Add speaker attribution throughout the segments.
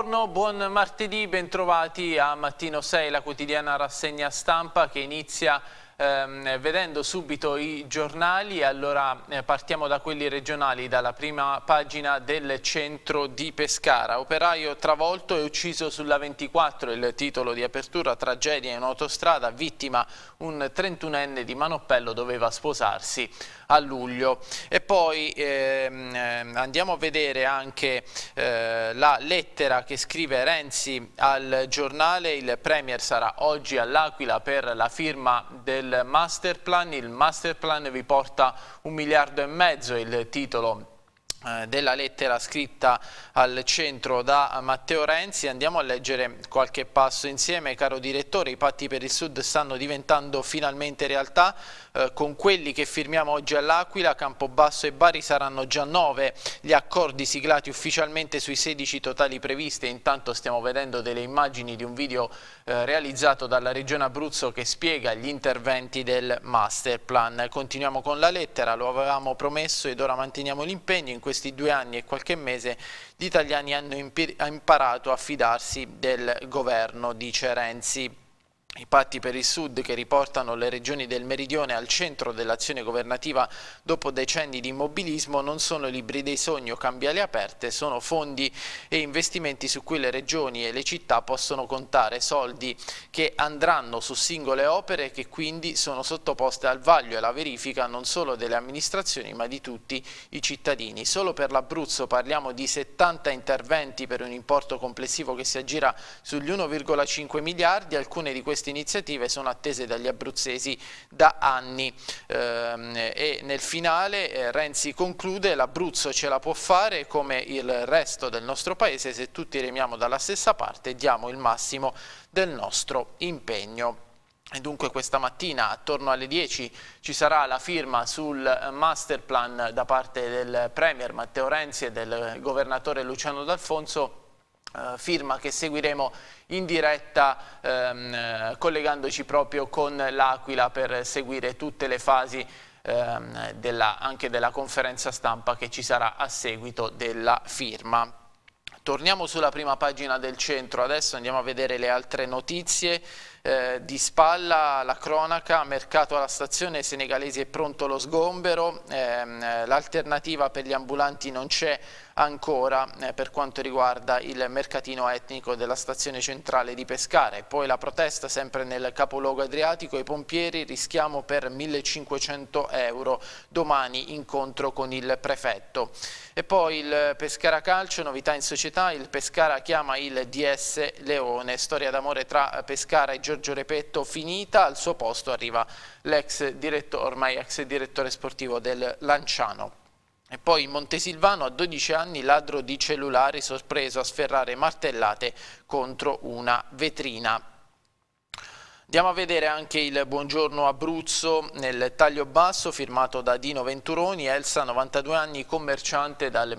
Speaker 1: Buongiorno, buon martedì, bentrovati a Mattino 6, la quotidiana rassegna stampa che inizia vedendo subito i giornali. Allora partiamo da quelli regionali, dalla prima pagina del centro di Pescara. Operaio travolto e ucciso sulla 24, il titolo di apertura, tragedia in autostrada, vittima un 31enne di Manoppello, doveva sposarsi a luglio. E poi andiamo a vedere anche la lettera che scrive Renzi al giornale. Il Premier sarà oggi all'Aquila per la firma del master plan. Il master plan vi porta 1,5 miliardi, il titolo della lettera scritta al centro da Matteo Renzi. Andiamo a leggere qualche passo insieme. Caro direttore, i patti per il Sud stanno diventando finalmente realtà. Con quelli che firmiamo oggi all'Aquila, Campobasso e Bari saranno già 9 gli accordi siglati ufficialmente sui 16 totali previsti. Intanto stiamo vedendo delle immagini di un video realizzato dalla Regione Abruzzo che spiega gli interventi del master plan. Continuiamo con la lettera, lo avevamo promesso ed ora manteniamo l'impegno. In questi 2 anni e qualche mese gli italiani hanno imparato a fidarsi del governo, dice Renzi. I patti per il Sud, che riportano le regioni del Meridione al centro dell'azione governativa dopo decenni di immobilismo, non sono libri dei sogni o cambiali aperte, sono fondi e investimenti su cui le regioni e le città possono contare, soldi che andranno su singole opere e che quindi sono sottoposte al vaglio e alla verifica non solo delle amministrazioni ma di tutti i cittadini. Solo per l'Abruzzo parliamo di 70 interventi per un importo complessivo che si aggira sugli 1,5 miliardi, alcune di queste iniziative sono attese dagli abruzzesi da anni. E nel finale Renzi conclude: l'Abruzzo ce la può fare come il resto del nostro paese se tutti remiamo dalla stessa parte e diamo il massimo del nostro impegno. E dunque questa mattina attorno alle 10 ci sarà la firma sul master plan da parte del Premier Matteo Renzi e del governatore Luciano D'Alfonso. Firma che seguiremo in diretta collegandoci proprio con l'Aquila per seguire tutte le fasi anche della conferenza stampa che ci sarà a seguito della firma. Torniamo sulla prima pagina del centro, adesso andiamo a vedere le altre notizie. Di spalla la cronaca, mercato alla stazione, senegalesi è pronto lo sgombero, l'alternativa per gli ambulanti non c'è ancora per quanto riguarda il mercatino etnico della stazione centrale di Pescara. E poi la protesta sempre nel capoluogo adriatico, i pompieri rischiamo per 1.500 euro, domani incontro con il prefetto. E poi il Pescara Calcio, novità in società, il Pescara chiama il DS Leone, storia d'amore tra Pescara e Giorgio Repetto finita, al suo posto arriva ormai ex direttore sportivo del Lanciano. E poi Montesilvano, a 12 anni, ladro di cellulari sorpreso a sferrare martellate contro una vetrina. Andiamo a vedere anche il Buongiorno Abruzzo nel taglio basso firmato da Dino Venturoni. Elsa, 92 anni, commerciante dal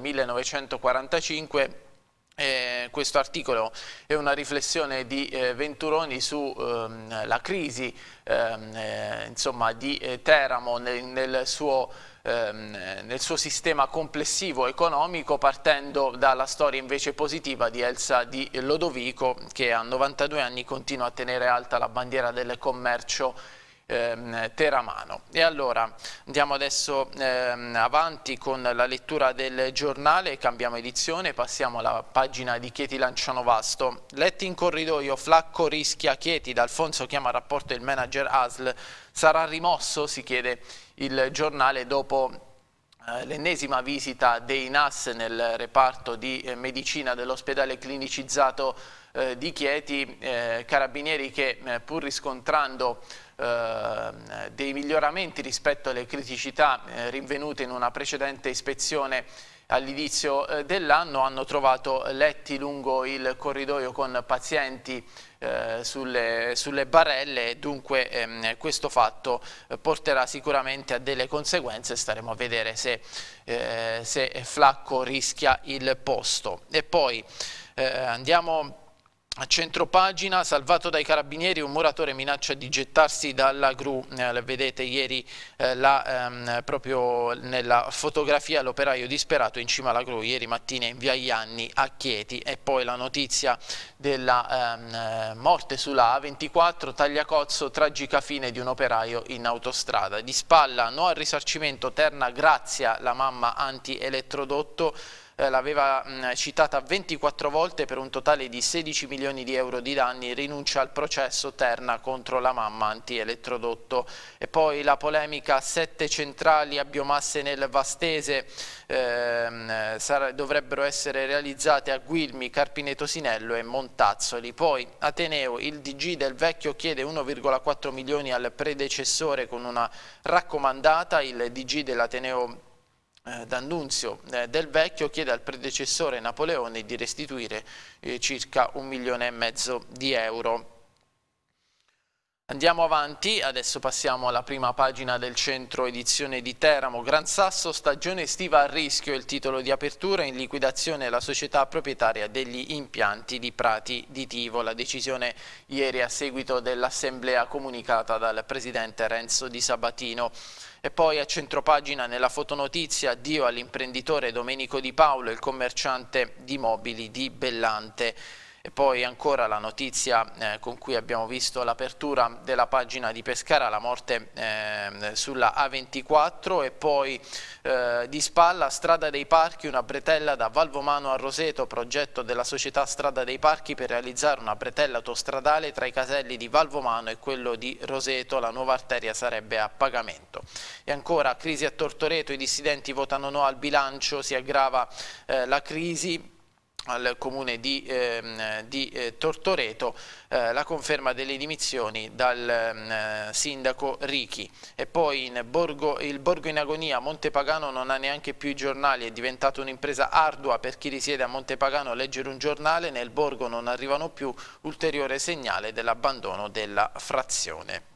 Speaker 1: 1945. Questo articolo è una riflessione di Venturoni sulla crisi insomma, di Teramo nel suo sistema complessivo economico, partendo dalla storia invece positiva di Elsa di Lodovico, che a 92 anni continua a tenere alta la bandiera del commercio teramano. E allora andiamo adesso avanti con la lettura del giornale, cambiamo edizione, passiamo alla pagina di Chieti Lanciano Vasto. Letti in corridoio, Flacco rischia Chieti, D'Alfonso chiama a rapporto il manager ASL, sarà rimosso? Si chiede il giornale dopo l'ennesima visita dei NAS nel reparto di medicina dell'ospedale clinicizzato di Chieti. Carabinieri che pur riscontrando dei miglioramenti rispetto alle criticità rinvenute in una precedente ispezione all'inizio dell'anno, hanno trovato letti lungo il corridoio con pazienti sulle barelle, e dunque questo fatto porterà sicuramente a delle conseguenze. Staremo a vedere se Flacco rischia il posto. E poi andiamo A centropagina, salvato dai carabinieri, un muratore minaccia di gettarsi dalla gru. Vedete ieri proprio nella fotografia l'operaio disperato in cima alla gru, ieri mattina in via Ianni a Chieti. E poi la notizia della morte sulla A24, Tagliacozzo, tragica fine di un operaio in autostrada. Di spalla, no al risarcimento, Terna grazia la mamma anti-elettrodotto. L'aveva citata 24 volte per un totale di 16 milioni di euro di danni, rinuncia al processo Terna contro la mamma anti-elettrodotto. E poi la polemica, 7 centrali a biomasse nel Vastese, dovrebbero essere realizzate a Guilmi, Carpine Tosinello e Montazzoli. Poi Ateneo, il DG del Vecchio chiede 1,4 milioni al predecessore con una raccomandata. Il DG dell'Ateneo D'Annunzio del Vecchio chiede al predecessore Napoleone di restituire circa 1,5 milioni di euro. Andiamo avanti, adesso passiamo alla prima pagina del centro edizione di Teramo. Gran Sasso, stagione estiva a rischio, il titolo di apertura, in liquidazione la società proprietaria degli impianti di Prati di Tivo. La decisione ieri a seguito dell'assemblea comunicata dal presidente Renzo Di Sabatino. E poi a centropagina nella fotonotizia, addio all'imprenditore Domenico Di Paolo, il commerciante di mobili di Bellante. E poi ancora la notizia con cui abbiamo visto l'apertura della pagina di Pescara, la morte sulla A24. E poi di spalla, Strada dei Parchi, una bretella da Valvomano a Roseto, progetto della società Strada dei Parchi per realizzare una bretella autostradale tra i caselli di Valvomano e quello di Roseto. La nuova arteria sarebbe a pagamento. E ancora crisi a Tortoreto, i dissidenti votano no al bilancio, si aggrava la crisi al comune di Tortoreto, la conferma delle dimissioni dal sindaco Richi. E poi il borgo in agonia, Montepagano non ha neanche più i giornali, è diventata un'impresa ardua per chi risiede a Montepagano leggere un giornale, nel borgo non arrivano più, ulteriore segnale dell'abbandono della frazione.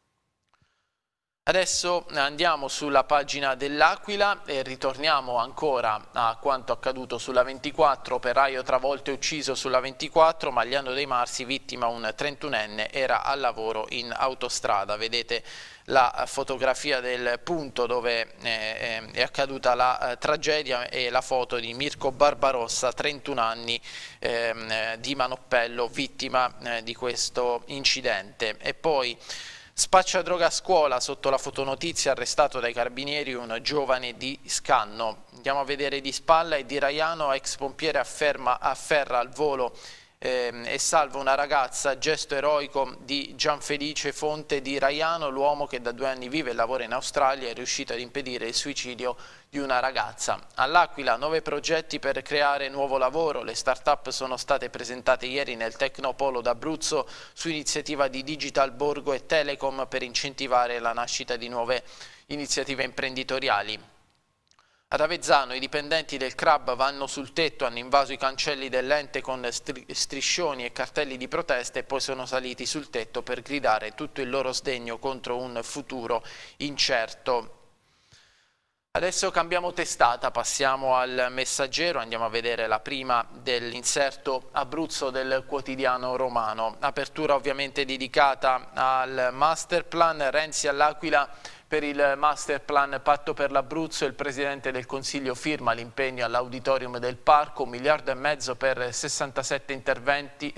Speaker 1: Adesso andiamo sulla pagina dell'Aquila e ritorniamo ancora a quanto accaduto sulla 24, operaio travolto e ucciso sulla 24, Magliano dei Marsi, vittima un 31enne, era al lavoro in autostrada. Vedete la fotografia del punto dove è accaduta la tragedia e la foto di Mirko Barbarossa, 31 anni, di Manoppello, vittima di questo incidente. E poi spaccia droga a scuola, sotto la fotonotizia, arrestato dai carabinieri un giovane di Scanno. Andiamo a vedere di spalla, e di Raiano, ex pompiere afferra al volo e salva una ragazza, gesto eroico di Gianfelice Fonte di Raiano, l'uomo che da 2 anni vive e lavora in Australia è riuscito ad impedire il suicidio di una ragazza. All'Aquila 9 progetti per creare nuovo lavoro, le start-up sono state presentate ieri nel Tecnopolo d'Abruzzo su iniziativa di Digital Borgo e Telecom per incentivare la nascita di nuove iniziative imprenditoriali. Ad Avezzano i dipendenti del CRAB vanno sul tetto, hanno invaso i cancelli dell'ente con striscioni e cartelli di protesta e poi sono saliti sul tetto per gridare tutto il loro sdegno contro un futuro incerto. Adesso cambiamo testata, passiamo al Messaggero, andiamo a vedere la prima dell'inserto Abruzzo del quotidiano romano. Apertura ovviamente dedicata al masterplan, Renzi all'Aquila. Per il masterplan Patto per l'Abruzzo il Presidente del Consiglio firma l'impegno all'Auditorium del Parco, 1,5 miliardi per 77 interventi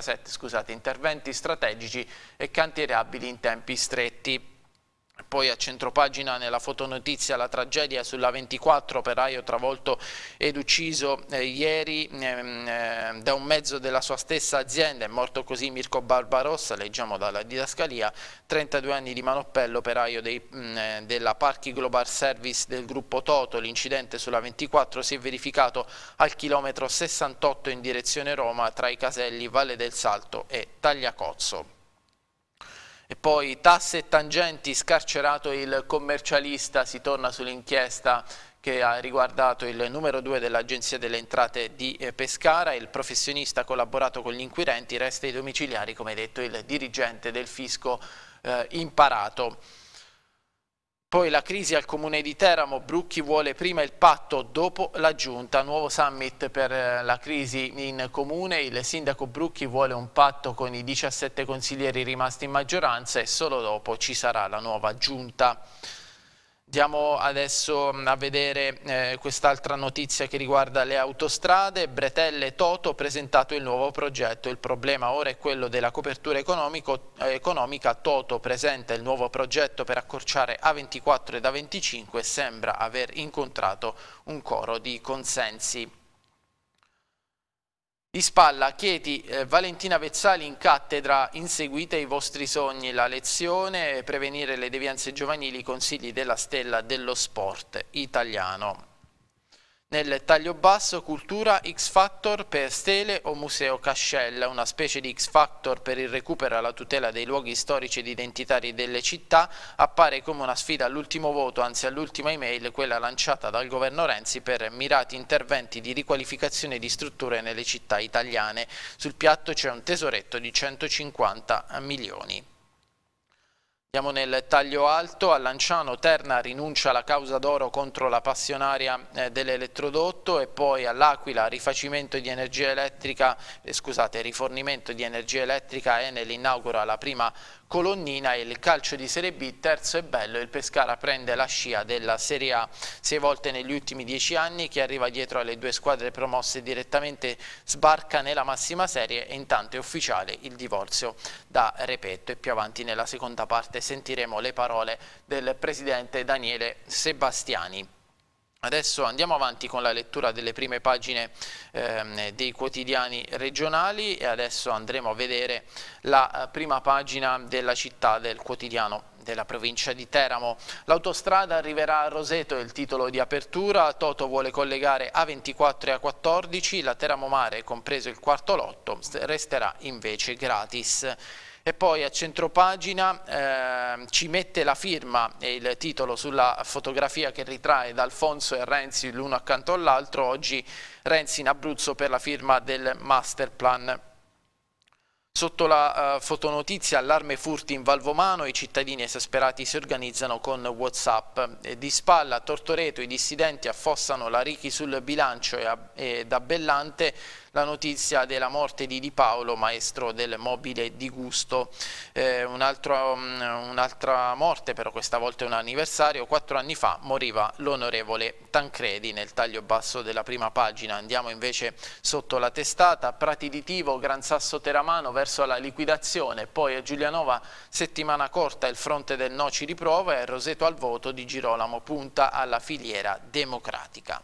Speaker 1: strategici e cantierabili in tempi stretti. Poi a centropagina nella fotonotizia la tragedia sulla 24, operaio travolto ed ucciso ieri da un mezzo della sua stessa azienda, è morto così Mirko Barbarossa, leggiamo dalla didascalia, 32 anni di Manoppello, operaio della Parchi Global Service del gruppo Toto. L'incidente sulla 24 si è verificato al chilometro 68 in direzione Roma tra i caselli Valle del Salto e Tagliacozzo. E poi tasse e tangenti, scarcerato il commercialista, si torna sull'inchiesta che ha riguardato il numero 2 dell'Agenzia delle Entrate di Pescara. Il professionista ha collaborato con gli inquirenti, resta ai domiciliari, come detto, il dirigente del fisco imparato. Poi la crisi al comune di Teramo, Brucchi vuole prima il patto, dopo la giunta, nuovo summit per la crisi in comune, il sindaco Brucchi vuole un patto con i 17 consiglieri rimasti in maggioranza e solo dopo ci sarà la nuova giunta. Andiamo adesso a vedere quest'altra notizia che riguarda le autostrade. Bretelle Toto, presentato il nuovo progetto. Il problema ora è quello della copertura economica. Toto presenta il nuovo progetto per accorciare A24 ed A25 e sembra aver incontrato un coro di consensi. Di spalla, Chieti, Valentina Vezzali in cattedra, inseguite i vostri sogni, la lezione, prevenire le devianze giovanili, consigli della stella dello sport italiano. Nel taglio basso, cultura, X Factor per Stele o Museo Cascella, una specie di X Factor per il recupero e la tutela dei luoghi storici ed identitari delle città, appare come una sfida all'ultimo voto, anzi all'ultima email, quella lanciata dal governo Renzi per mirati interventi di riqualificazione di strutture nelle città italiane. Sul piatto c'è un tesoretto di 150 milioni. Andiamo nel taglio alto, a Lanciano Terna rinuncia alla causa d'oro contro la passionaria dell'elettrodotto e poi all'Aquila rifornimento di energia elettrica, Enel inaugura la prima colonnina e il calcio di Serie B, terzo e bello, il Pescara prende la scia della Serie A 6 volte negli ultimi 10 anni, chi arriva dietro alle due squadre promosse direttamente sbarca nella massima serie e intanto è ufficiale il divorzio da Repetto e più avanti nella seconda parte sentiremo le parole del presidente Daniele Sebastiani. Adesso andiamo avanti con la lettura delle prime pagine dei quotidiani regionali e adesso andremo a vedere la prima pagina della città del quotidiano della provincia di Teramo. L'autostrada arriverà a Roseto, è il titolo di apertura. Toto vuole collegare A24 e A14, la Teramo Mare, compreso il quarto lotto, resterà invece gratis. E poi a centropagina ci mette la firma e il titolo sulla fotografia che ritrae D'Alfonso e Renzi l'uno accanto all'altro. Oggi Renzi in Abruzzo per la firma del master plan. Sotto la fotonotizia, allarme furti in Valvomano, i cittadini esasperati si organizzano con WhatsApp. Di spalla a Tortoreto i dissidenti affossano la Richi sul bilancio e da Bellante la notizia della morte di Di Paolo, maestro del mobile di gusto. Un'altra morte, però questa volta è un anniversario, 4 anni fa moriva l'onorevole Tancredi nel taglio basso della prima pagina. Andiamo invece sotto la testata, Prati di Tivo, Gran Sasso Teramano verso la liquidazione, poi a Giulianova settimana corta il fronte del no ci riprova e Roseto al voto di Girolamo punta alla filiera democratica.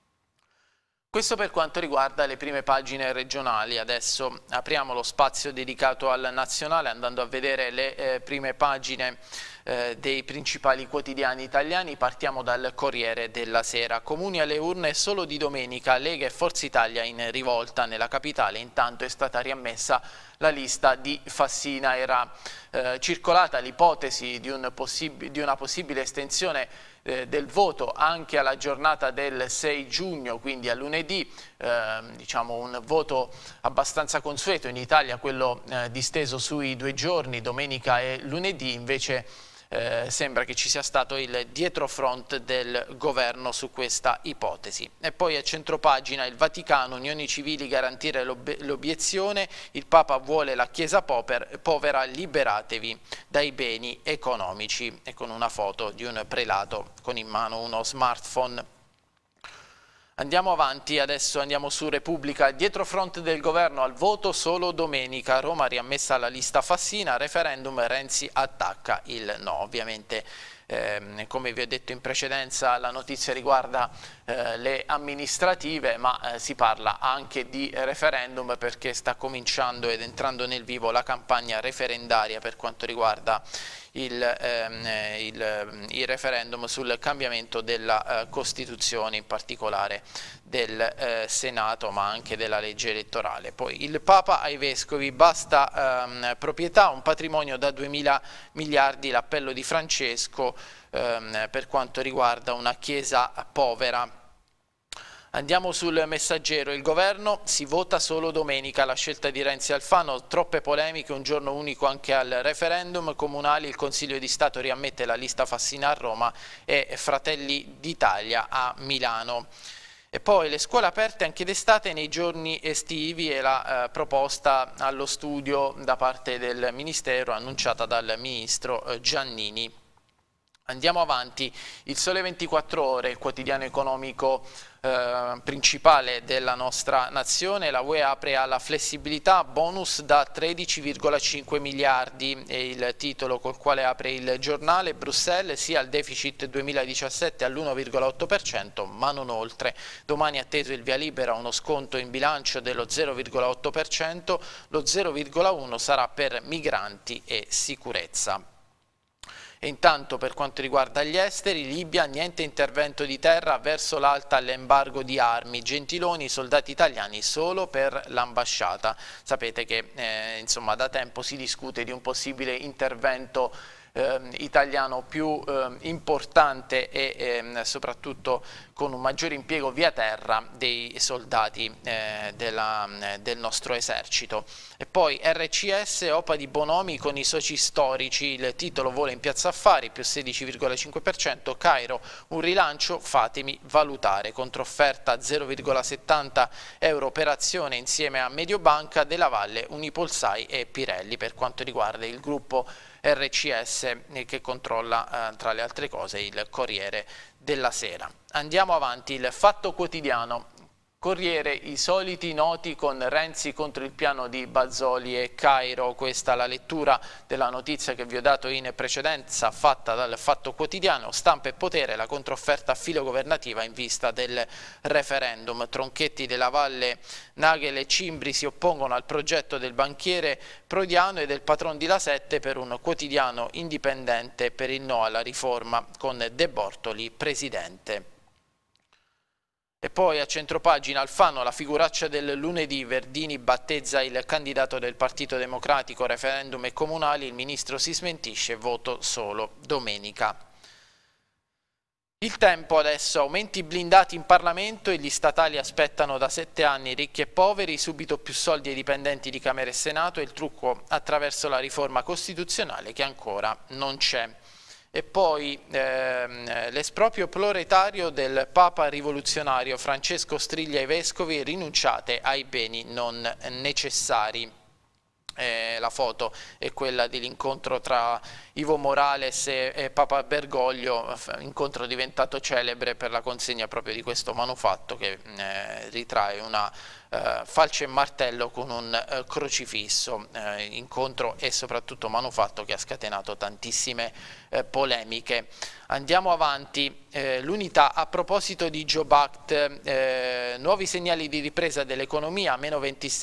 Speaker 1: Questo per quanto riguarda le prime pagine regionali. Adesso apriamo lo spazio dedicato al nazionale andando a vedere le prime pagine dei principali quotidiani italiani. Partiamo dal Corriere della Sera. Comuni alle urne solo di domenica, Lega e Forza Italia in rivolta nella capitale. Intanto è stata riammessa la lista di Fassina. Era circolata l'ipotesi di una possibile estensione del voto anche alla giornata del 6 giugno, quindi a lunedì, diciamo un voto abbastanza consueto in Italia, quello disteso sui 2 giorni, domenica e lunedì. Invece sembra che ci sia stato il dietrofront del governo su questa ipotesi. E poi a centropagina il Vaticano, unioni civili garantire l'obiezione, il Papa vuole la Chiesa povera, liberatevi dai beni economici, e con una foto di un prelato con in mano uno smartphone. Andiamo avanti, adesso andiamo su Repubblica, dietrofront del governo al voto solo domenica, Roma riammessa alla lista Fassina, referendum Renzi attacca il no. Ovviamente come vi ho detto in precedenza la notizia riguarda le amministrative, ma si parla anche di referendum perché sta cominciando ed entrando nel vivo la campagna referendaria per quanto riguarda il referendum sul cambiamento della Costituzione, in particolare del Senato ma anche della legge elettorale. Poi il Papa ai Vescovi, basta proprietà, un patrimonio da 2000 miliardi, l'appello di Francesco per quanto riguarda una Chiesa povera. Andiamo sul Messaggero. Il governo si vota solo domenica. La scelta di Renzi Alfano, troppe polemiche, un giorno unico anche al referendum. Comunali, il Consiglio di Stato riammette la lista Fassina a Roma e Fratelli d'Italia a Milano. E poi le scuole aperte anche d'estate nei giorni estivi e la proposta allo studio da parte del Ministero annunciata dal Ministro Giannini. Andiamo avanti, il Sole 24 Ore, il quotidiano economico principale della nostra nazione. La UE apre alla flessibilità, bonus da 13,5 miliardi è il titolo col quale apre il giornale. Bruxelles sia al deficit 2017 all'1,8% ma non oltre. Domani è atteso il via libera, uno sconto in bilancio dello 0,8%, lo 0,1% sarà per migranti e sicurezza. E intanto per quanto riguarda gli esteri, Libia, niente intervento di terra verso l'alta all'embargo di armi. Gentiloni, soldati italiani solo per l'ambasciata. Sapete che insomma, da tempo si discute di un possibile intervento italiano più importante e soprattutto con un maggiore impiego via terra dei soldati del nostro esercito. E poi RCS, OPA di Bonomi con i soci storici, il titolo vola in Piazza Affari, più 16,5%, Cairo, un rilancio, fatemi valutare, controfferta 0,70 euro per azione insieme a Mediobanca, Della Valle, Unipolsai e Pirelli per quanto riguarda il gruppo RCS che controlla tra le altre cose il Corriere della Sera. Andiamo avanti, il Fatto Quotidiano. Corriere, i soliti noti con Renzi contro il piano di Bazoli e Cairo. Questa è la lettura della notizia che vi ho dato in precedenza fatta dal Fatto Quotidiano. Stampa e potere, la controfferta filogovernativa in vista del referendum. Tronchetti, Della Valle, Nagel e Cimbri si oppongono al progetto del banchiere Prodiano e del patron di La Sette per un quotidiano indipendente per il no alla riforma con De Bortoli presidente. E poi a centropagina Alfano, la figuraccia del lunedì, Verdini battezza il candidato del Partito Democratico, referendum e comunali, il ministro si smentisce, voto solo domenica. Il Tempo adesso, aumenti blindati in Parlamento e gli statali aspettano da 7 anni ricchi e poveri, subito più soldi ai dipendenti di Camera e Senato e il trucco attraverso la riforma costituzionale che ancora non c'è. E poi l'esproprio proletario del Papa rivoluzionario, Francesco striglia ai vescovi, rinunciate ai beni non necessari. La foto è quella dell'incontro tra Ivo Morales e Papa Bergoglio, incontro diventato celebre per la consegna proprio di questo manufatto che ritrae una falce e martello con un crocifisso, incontro e soprattutto manufatto che ha scatenato tantissime polemiche. Andiamo avanti, l'Unità a proposito di Job Act, nuovi segnali di ripresa dell'economia, meno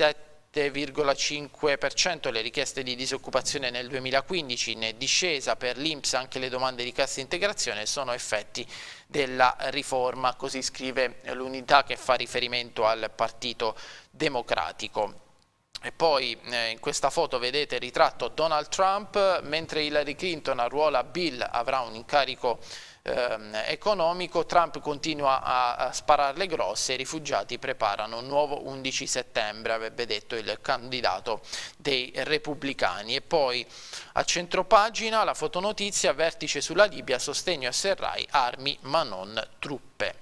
Speaker 1: 27,5% le richieste di disoccupazione nel 2015, in discesa per l'INPS anche le domande di cassa integrazione, sono effetti della riforma, così scrive l'Unità che fa riferimento al Partito Democratico. E poi in questa foto vedete ritratto Donald Trump, mentre Hillary Clinton arruola Bill, avrà un incarico economico, Trump continua a spararle grosse, i rifugiati preparano un nuovo 11 settembre, avrebbe detto il candidato dei repubblicani. E poi a centropagina la fotonotizia, vertice sulla Libia, sostegno a Serraj, armi ma non truppe.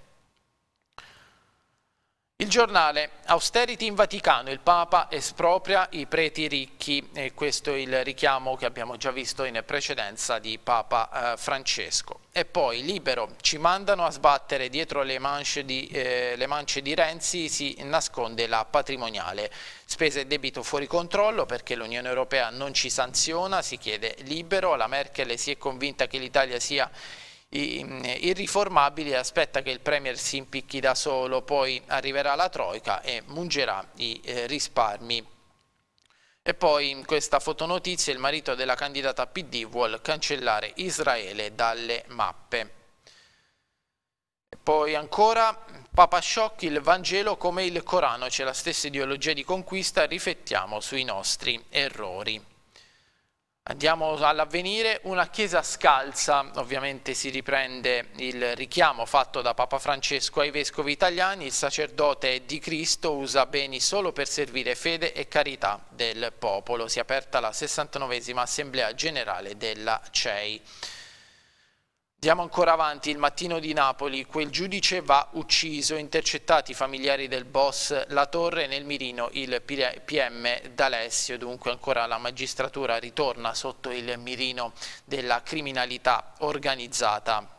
Speaker 1: Il Giornale, austerity in Vaticano, il Papa espropria i preti ricchi, e questo è il richiamo che abbiamo già visto in precedenza di Papa Francesco. E poi Libero, ci mandano a sbattere dietro le mance di Renzi, si nasconde la patrimoniale. Spese e debito fuori controllo perché l'Unione Europea non ci sanziona, si chiede Libero, la Merkel si è convinta che l'Italia sia irriformabili e aspetta che il Premier si impicchi da solo, poi arriverà la Troika e mungerà i risparmi. E poi in questa fotonotizia il marito della candidata PD vuole cancellare Israele dalle mappe. E poi ancora Papa Sciocchi, il Vangelo come il Corano, c'è la stessa ideologia di conquista, riflettiamo sui nostri errori. Andiamo all'Avvenire, una chiesa scalza, ovviamente si riprende il richiamo fatto da Papa Francesco ai vescovi italiani: il sacerdote è di Cristo, usa beni solo per servire fede e carità del popolo. Si è aperta la 69esima Assemblea Generale della CEI. Andiamo ancora avanti, il Mattino di Napoli, quel giudice va ucciso, intercettati i familiari del boss La Torre, nel mirino il PM D'Alessio. Dunque ancora la magistratura ritorna sotto il mirino della criminalità organizzata.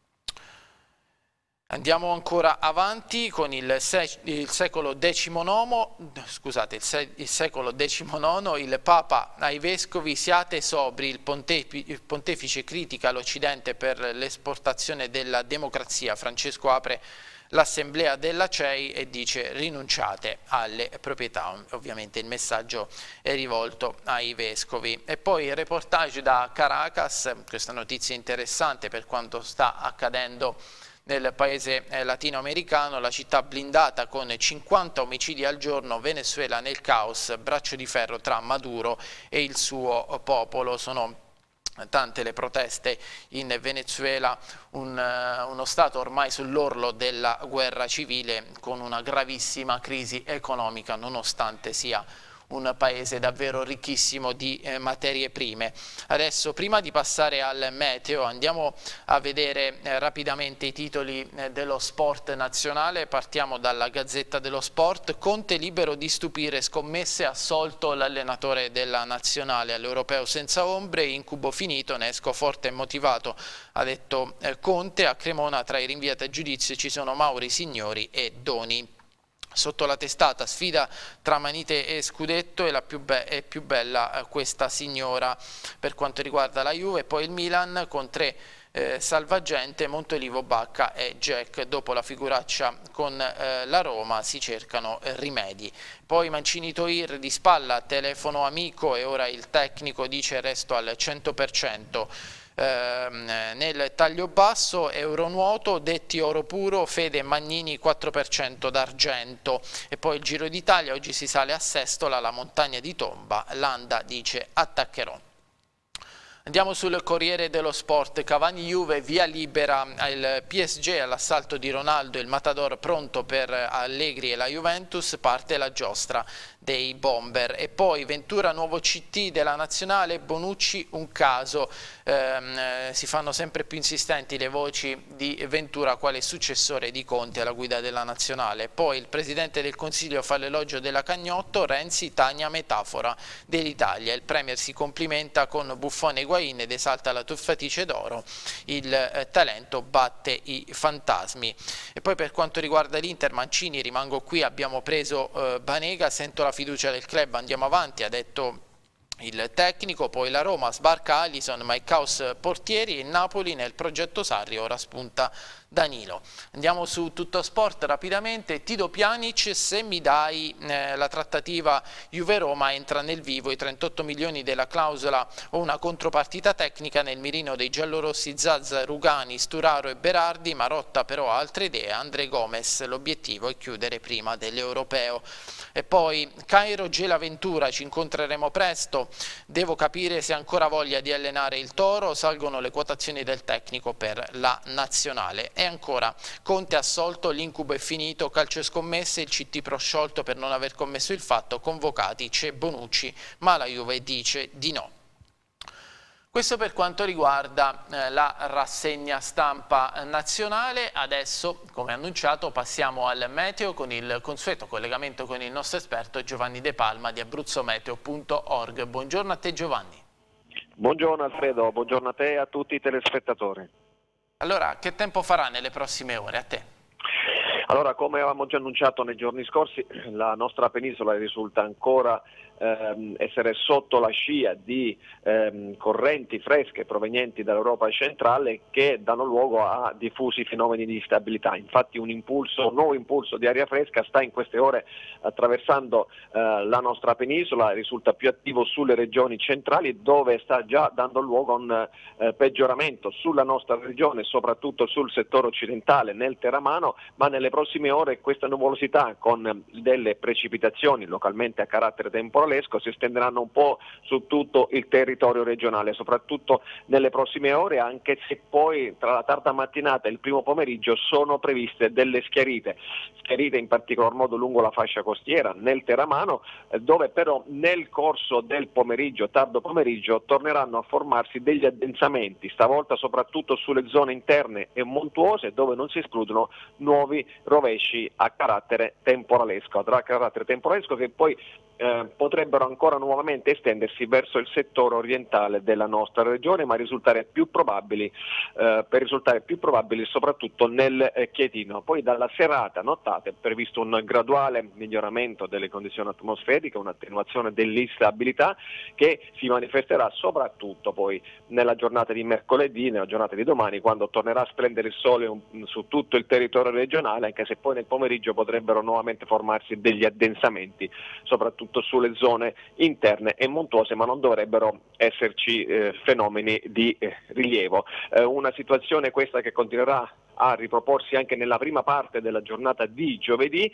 Speaker 1: Andiamo ancora avanti con il secolo XIX, scusate, il secolo XIX, il Papa ai Vescovi: siate sobri, il pontefice critica l'Occidente per l'esportazione della democrazia. Francesco apre l'assemblea della CEI e dice: rinunciate alle proprietà. Ovviamente il messaggio è rivolto ai Vescovi. E poi il reportage da Caracas, questa notizia interessante per quanto sta accadendo nel paese latinoamericano, la città blindata con 50 omicidi al giorno, Venezuela nel caos, braccio di ferro tra Maduro e il suo popolo. Sono tante le proteste in Venezuela, uno Stato ormai sull'orlo della guerra civile, con una gravissima crisi economica, nonostante sia un paese davvero ricchissimo di materie prime. Adesso, prima di passare al meteo, andiamo a vedere rapidamente i titoli dello sport nazionale. Partiamo dalla Gazzetta dello Sport. Conte libero di stupire, scommesse, assolto l'allenatore della nazionale all'Europeo senza ombre, incubo finito, ne esco forte e motivato, ha detto Conte. A Cremona tra i rinviati a giudizio ci sono Mauri Signori e Doni. Sotto la testata, sfida tra Manite e Scudetto, e la più bella questa signora per quanto riguarda la Juve. Poi il Milan con 3 salvagente, Montolivo, Bacca e Jack. Dopo la figuraccia con la Roma si cercano rimedi. Poi Mancini Toir di spalla, telefono amico, e ora il tecnico dice resto al 100%. Nel taglio basso, Euronuoto, detti oro puro, Fede Magnini 4% d'argento. E poi il Giro d'Italia, oggi si sale a Sestola, la montagna di Tomba, Landa dice attaccherò. Andiamo sul Corriere dello Sport. Cavani Juve, via libera il PSG all'assalto di Ronaldo, il Matador pronto per Allegri e la Juventus, parte la giostra dei bomber. E poi Ventura nuovo CT della nazionale, Bonucci un caso. Si fanno sempre più insistenti le voci di Ventura quale successore di Conte alla guida della nazionale. Poi il Presidente del Consiglio fa l'elogio della Cagnotto, Renzi taglia metafora dell'Italia. Il Premier si complimenta con Buffon e Higuain ed esalta la tuffatrice d'oro, il talento batte i fantasmi. E poi per quanto riguarda l'Inter, Mancini, rimango qui, abbiamo preso Banega, sento la fiducia del club, andiamo avanti, ha detto il tecnico. Poi la Roma, sbarca Alisson ma il caos portieri, e il Napoli nel progetto Sarri, ora spunta Danilo. Andiamo su Tutto Sport rapidamente. Tido Pjanic, se mi dai la trattativa Juve-Roma, entra nel vivo i 38 milioni della clausola o una contropartita tecnica. Nel mirino dei giallorossi Zaz, Rugani, Sturaro e Berardi. Marotta però ha altre idee, André Gomes, l'obiettivo è chiudere prima dell'Europeo. E poi Cairo, Gela Ventura, ci incontreremo presto, devo capire se ha ancora voglia di allenare il Toro, salgono le quotazioni del tecnico per la nazionale. E ancora, Conte assolto, l'incubo è finito, calcio e scommesse, il CT prosciolto per non aver commesso il fatto, convocati c'è Bonucci, ma la Juve dice di no. Questo per quanto riguarda la rassegna stampa nazionale. Adesso, come annunciato, passiamo al meteo con il consueto collegamento con il nostro esperto Giovanni De Palma di AbruzzoMeteo.org. Buongiorno a te Giovanni.
Speaker 2: Buongiorno Alfredo, buongiorno a te e a tutti i telespettatori.
Speaker 1: Allora, che tempo farà nelle prossime ore a te?
Speaker 2: Allora, come avevamo già annunciato nei giorni scorsi, la nostra penisola risulta ancora essere sotto la scia di correnti fresche provenienti dall'Europa centrale che danno luogo a diffusi fenomeni di instabilità. Infatti un nuovo impulso di aria fresca sta in queste ore attraversando la nostra penisola, risulta più attivo sulle regioni centrali, dove sta già dando luogo a un peggioramento sulla nostra regione, soprattutto sul settore occidentale, nel Teramano, ma nelle prossime ore questa nuvolosità con delle precipitazioni localmente a carattere temporalesco si estenderanno un po' su tutto il territorio regionale, soprattutto nelle prossime ore, anche se poi tra la tarda mattinata e il primo pomeriggio sono previste delle schiarite in particolar modo lungo la fascia costiera, nel Teramano, dove però nel corso del pomeriggio, tardo pomeriggio, torneranno a formarsi degli addensamenti, stavolta soprattutto sulle zone interne e montuose, dove non si escludono nuovi rovesci a carattere temporalesco, che poi potrebbero ancora nuovamente estendersi verso il settore orientale della nostra regione, ma per risultare più probabili soprattutto nel Chietino. Poi dalla serata, notate, è previsto un graduale miglioramento delle condizioni atmosferiche, un'attenuazione dell'instabilità che si manifesterà soprattutto poi nella giornata di mercoledì, nella giornata di domani, quando tornerà a splendere il sole su tutto il territorio regionale, anche se poi nel pomeriggio potrebbero nuovamente formarsi degli addensamenti, soprattutto sulle zone interne e montuose, ma non dovrebbero esserci fenomeni di rilievo. Una situazione questa che continuerà a riproporsi anche nella prima parte della giornata di giovedì,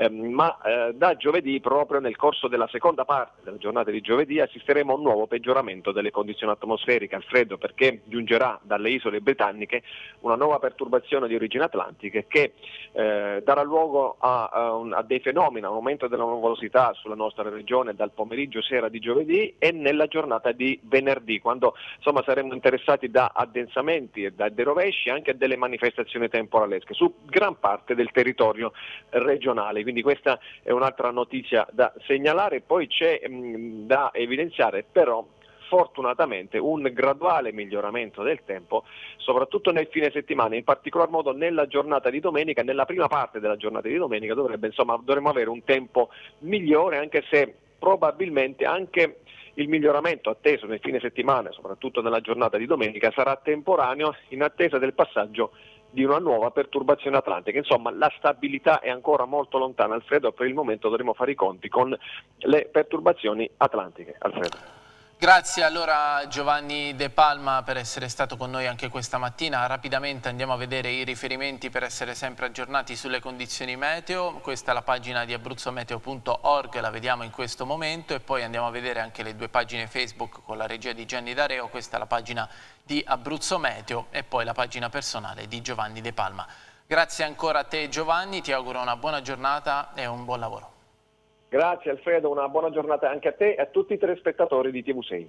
Speaker 2: ma da giovedì, proprio nel corso della seconda parte della giornata di giovedì, assisteremo a un nuovo peggioramento delle condizioni atmosferiche, Alfredo, perché giungerà dalle isole britanniche una nuova perturbazione di origine atlantica che darà luogo a dei fenomeni, a un aumento della nuvolosità sulla nostra regione dal pomeriggio sera di giovedì e nella giornata di venerdì, quando insomma saremo interessati da addensamenti e da dei rovesci, anche a delle manifestazioni temporalesche su gran parte del territorio regionale. Quindi questa è un'altra notizia da segnalare. Poi c'è da evidenziare però fortunatamente un graduale miglioramento del tempo, soprattutto nel fine settimana, in particolar modo nella giornata di domenica. Nella prima parte della giornata di domenica dovremmo avere un tempo migliore, anche se probabilmente anche il miglioramento atteso nel fine settimana, soprattutto nella giornata di domenica, sarà temporaneo in attesa del passaggio di una nuova perturbazione atlantica. Insomma, la stabilità è ancora molto lontana, Alfredo. Per il momento dovremo fare i conti con le perturbazioni atlantiche, Alfredo.
Speaker 1: Grazie allora Giovanni De Palma per essere stato con noi anche questa mattina. Rapidamente andiamo a vedere i riferimenti per essere sempre aggiornati sulle condizioni meteo. Questa è la pagina di abruzzometeo.org, la vediamo in questo momento, e poi andiamo a vedere anche le due pagine Facebook con la regia di Gianni D'Areo. Questa è la pagina di Abruzzo Meteo e poi la pagina personale di Giovanni De Palma. Grazie ancora a te Giovanni, ti auguro una buona giornata e un buon lavoro.
Speaker 2: Grazie Alfredo, una buona giornata anche a te e a tutti i telespettatori di TV6.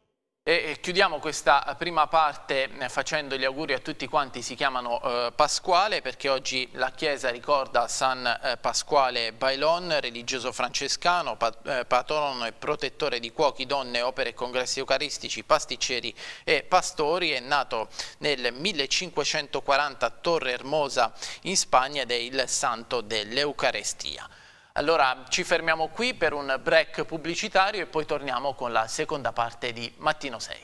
Speaker 1: E chiudiamo questa prima parte facendo gli auguri a tutti quanti si chiamano Pasquale, perché oggi la Chiesa ricorda San Pasquale Bailon, religioso francescano, patrono e protettore di cuochi, donne, opere e congressi eucaristici, pasticceri e pastori. È nato nel 1540 a Torre Hermosa in Spagna ed è il santo dell'Eucarestia. Allora ci fermiamo qui per un break pubblicitario e poi torniamo con la seconda parte di Mattino 6.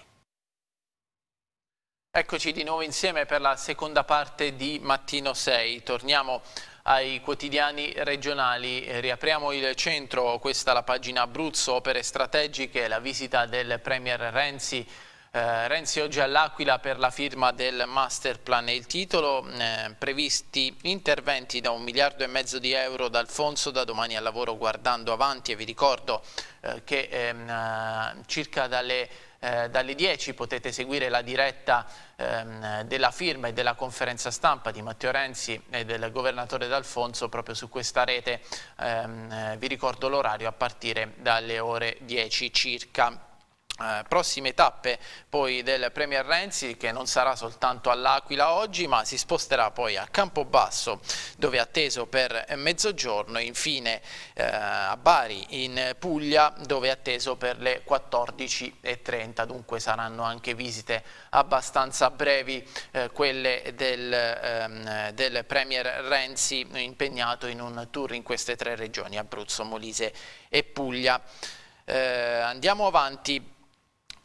Speaker 1: Eccoci di nuovo insieme per la seconda parte di Mattino 6. Torniamo ai quotidiani regionali, riapriamo il centro, questa è la pagina Abruzzo, opere strategiche, la visita del Premier Renzi. Renzi oggi all'Aquila per la firma del master plan e il titolo, previsti interventi da 1,5 miliardi di euro dal Fonso da domani al lavoro guardando avanti, e vi ricordo che circa dalle 10 potete seguire la diretta della firma e della conferenza stampa di Matteo Renzi e del governatore D'Alfonso proprio su questa rete. Vi ricordo l'orario a partire dalle ore 10 circa. Prossime tappe poi del Premier Renzi, che non sarà soltanto all'Aquila oggi ma si sposterà poi a Campobasso, dove è atteso per mezzogiorno, e infine a Bari in Puglia, dove è atteso per le 14:30. Dunque saranno anche visite abbastanza brevi quelle del Premier Renzi, impegnato in un tour in queste 3 regioni, Abruzzo, Molise e Puglia. Andiamo avanti.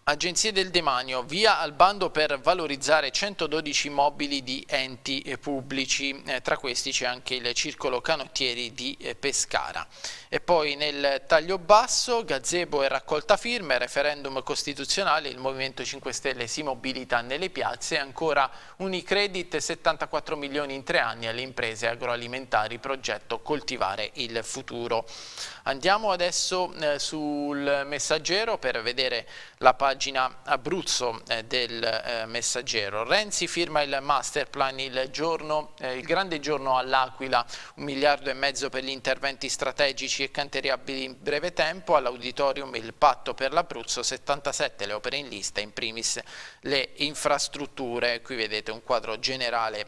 Speaker 1: Agenzie del Demanio, via al bando per valorizzare 112 immobili di enti pubblici, tra questi c'è anche il Circolo Canottieri di Pescara. E poi nel taglio basso, gazebo e raccolta firme, referendum costituzionale, il Movimento 5 Stelle si mobilita nelle piazze e ancora Unicredit, 74 milioni in 3 anni alle imprese agroalimentari, progetto Coltivare il futuro. Andiamo adesso sul Messaggero per vedere la pagina Abruzzo del Messaggero. Renzi firma il masterplan, il grande giorno all'Aquila, 1,5 miliardi per gli interventi strategici e cantierabili in breve tempo. All'auditorium il patto per l'Abruzzo, 77 le opere in lista, in primis le infrastrutture. Qui vedete un quadro generale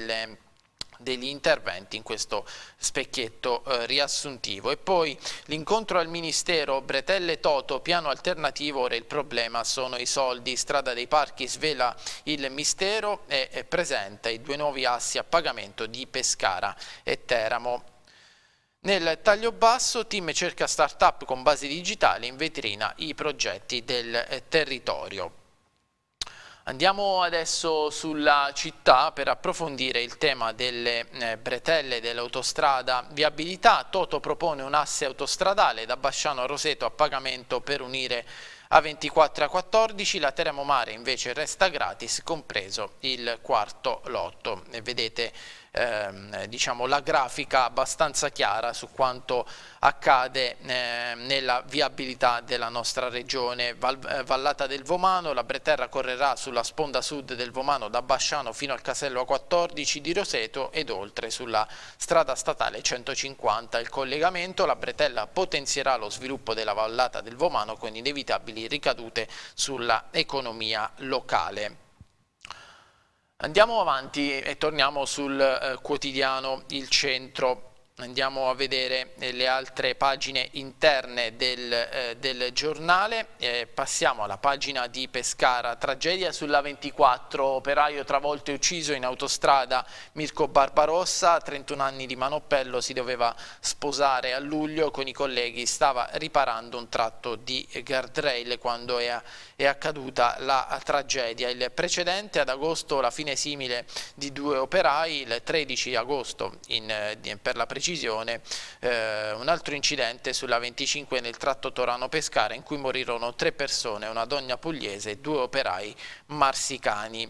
Speaker 1: degli interventi in questo specchietto riassuntivo. E poi l'incontro al Ministero, Bretelle Toto, piano alternativo, ora il problema sono i soldi. Strada dei Parchi svela il mistero e presenta i 2 nuovi assi a pagamento di Pescara e Teramo. Nel taglio basso, team cerca start-up con basi digitali, in vetrina i progetti del territorio. Andiamo adesso sulla città per approfondire il tema delle bretelle dell'autostrada viabilità. Toto propone un asse autostradale da Basciano a Roseto a pagamento per unire A24 e A14, la Teramo Mare invece resta gratis, compreso il quarto lotto. E vedete diciamo la grafica abbastanza chiara su quanto accade nella viabilità della nostra regione. Vallata del Vomano, la Breterra correrà sulla sponda sud del Vomano da Basciano fino al casello A14 di Roseto ed oltre sulla strada statale 150. Il collegamento, la Bretella potenzierà lo sviluppo della vallata del Vomano con inevitabili ricadute sulla economia locale. Andiamo avanti e torniamo sul quotidiano Il Centro. Andiamo a vedere le altre pagine interne del giornale. Passiamo alla pagina di Pescara. Tragedia sulla 24, operaio travolto e ucciso in autostrada. Mirko Barbarossa, 31 anni di Manoppello, si doveva sposare a luglio con i colleghi, stava riparando un tratto di guardrail quando è accaduta la tragedia. Il precedente, ad agosto, la fine simile di 2 operai, il 13 agosto per la precisione, un altro incidente sulla 25 nel tratto Torano-Pescara in cui morirono 3 persone, una donna pugliese e 2 operai marsicani.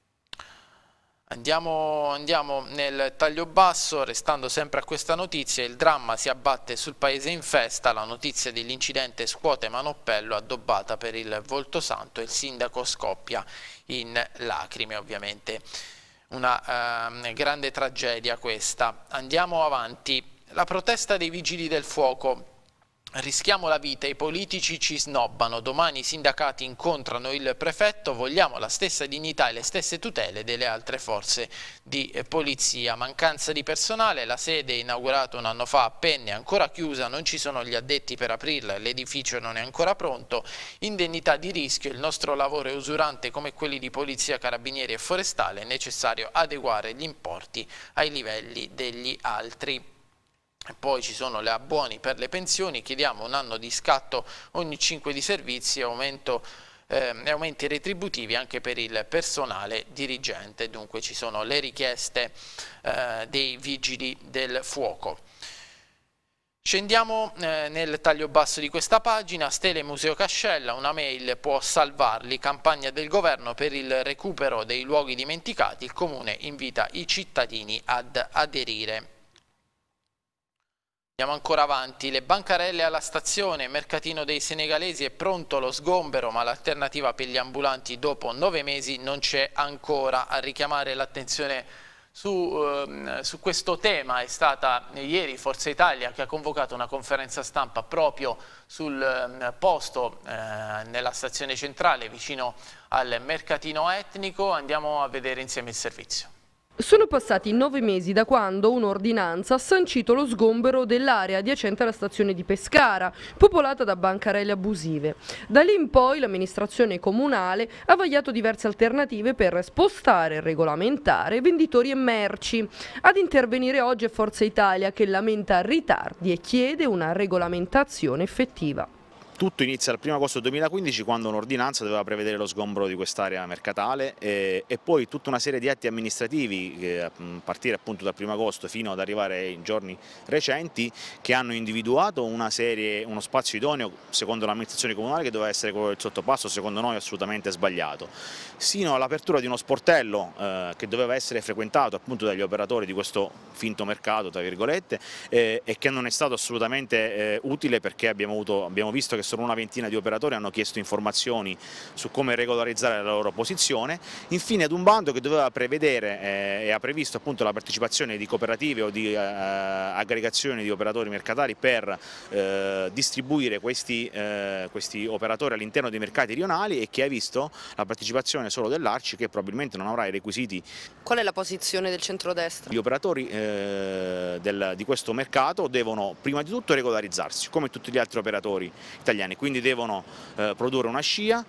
Speaker 1: Andiamo nel taglio basso, restando sempre a questa notizia. Il dramma si abbatte sul paese in festa, la notizia dell'incidente scuote Manoppello, addobbata per il Voltosanto, il sindaco scoppia in lacrime, ovviamente. Una grande tragedia questa. Andiamo avanti. La protesta dei vigili del fuoco. Rischiamo la vita, i politici ci snobbano, domani i sindacati incontrano il prefetto, vogliamo la stessa dignità e le stesse tutele delle altre forze di polizia. Mancanza di personale, la sede inaugurata un anno fa a Penne è ancora chiusa, non ci sono gli addetti per aprirla, l'edificio non è ancora pronto. Indennità di rischio, il nostro lavoro è usurante come quelli di polizia, carabinieri e forestale, è necessario adeguare gli importi ai livelli degli altri. E poi ci sono le abbuoni per le pensioni, chiediamo un anno di scatto ogni 5 di servizi e aumenti retributivi anche per il personale dirigente. Dunque ci sono le richieste dei vigili del fuoco. Scendiamo nel taglio basso di questa pagina. Stele Museo Cascella, una mail può salvarli, campagna del governo per il recupero dei luoghi dimenticati, il comune invita i cittadini ad aderire. Andiamo ancora avanti, le bancarelle alla stazione, mercatino dei senegalesi, è pronto lo sgombero ma l'alternativa per gli ambulanti dopo 9 mesi non c'è ancora. A richiamare l'attenzione su questo tema è stata ieri Forza Italia, che ha convocato una conferenza stampa proprio sul posto nella stazione centrale vicino al mercatino etnico. Andiamo a vedere insieme il servizio.
Speaker 3: Sono passati 9 mesi da quando un'ordinanza ha sancito lo sgombero dell'area adiacente alla stazione di Pescara, popolata da bancarelle abusive. Da lì in poi l'amministrazione comunale ha vagliato diverse alternative per spostare e regolamentare venditori e merci. Ad intervenire oggi è Forza Italia, che lamenta ritardi e chiede una regolamentazione effettiva.
Speaker 4: Tutto inizia dal 1° agosto 2015, quando un'ordinanza doveva prevedere lo sgombero di quest'area mercatale e poi tutta una serie di atti amministrativi a partire appunto dal 1° agosto fino ad arrivare ai giorni recenti, che hanno individuato uno spazio idoneo secondo l'amministrazione comunale che doveva essere quello del sottopasso, secondo noi assolutamente sbagliato, sino all'apertura di uno sportello che doveva essere frequentato appunto dagli operatori di questo finto mercato, tra virgolette, e che non è stato assolutamente utile, perché abbiamo visto che solo una ventina di operatori hanno chiesto informazioni su come regolarizzare la loro posizione. Infine ad un bando che doveva prevedere e ha previsto appunto la partecipazione di cooperative o di aggregazioni di operatori mercatari per distribuire questi operatori all'interno dei mercati rionali, e che ha visto la partecipazione solo dell'Arci, che probabilmente non avrà i requisiti.
Speaker 3: Qual è la posizione del centrodestra?
Speaker 4: Gli operatori di questo mercato devono prima di tutto regolarizzarsi come tutti gli altri operatori italiani, quindi devono produrre una scia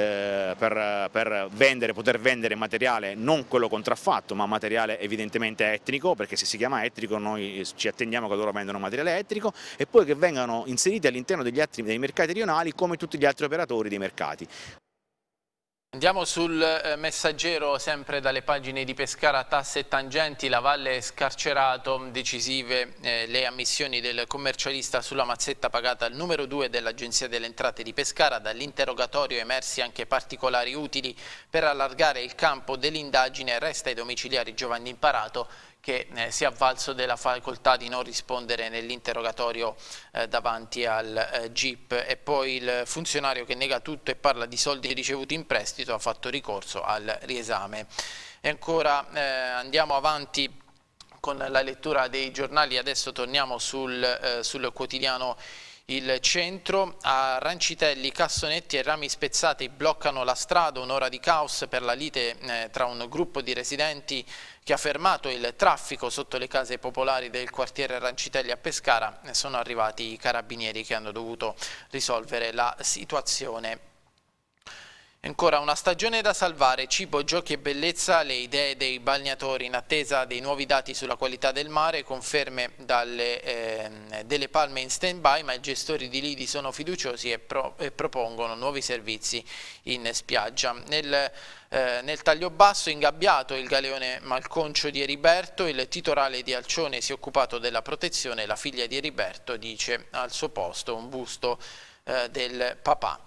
Speaker 4: per poter vendere materiale, non quello contraffatto, ma materiale evidentemente etnico, perché se si chiama etnico noi ci attendiamo che loro vendano materiale etnico, e poi che vengano inseriti all'interno dei mercati rionali come tutti gli altri operatori dei mercati.
Speaker 1: Andiamo sul Messaggero, sempre dalle pagine di Pescara. Tasse e tangenti, la Valle scarcerato, decisive le ammissioni del commercialista sulla mazzetta pagata al numero 2 dell'Agenzia delle Entrate di Pescara. Dall'interrogatorio emersi anche particolari utili per allargare il campo dell'indagine. Resta ai domiciliari Giovanni Imparato, che si è avvalso della facoltà di non rispondere nell'interrogatorio davanti al GIP, e poi il funzionario che nega tutto e parla di soldi ricevuti in prestito ha fatto ricorso al riesame. E ancora andiamo avanti con la lettura dei giornali. Adesso torniamo sul quotidiano Il Centro. A Rancitelli, cassonetti e rami spezzati bloccano la strada, un'ora di caos per la lite tra un gruppo di residenti che ha fermato il traffico sotto le case popolari del quartiere Rancitelli a Pescara. Sono arrivati i carabinieri che hanno dovuto risolvere la situazione. Ancora una stagione da salvare, cibo, giochi e bellezza, le idee dei balneatori in attesa dei nuovi dati sulla qualità del mare, conferme delle palme in stand-by, ma i gestori di lidi sono fiduciosi e propongono nuovi servizi in spiaggia. Nel taglio basso, ingabbiato il galeone malconcio di Eriberto, il titorale di Alcione si è occupato della protezione, la figlia di Eriberto dice al suo posto un busto del papà.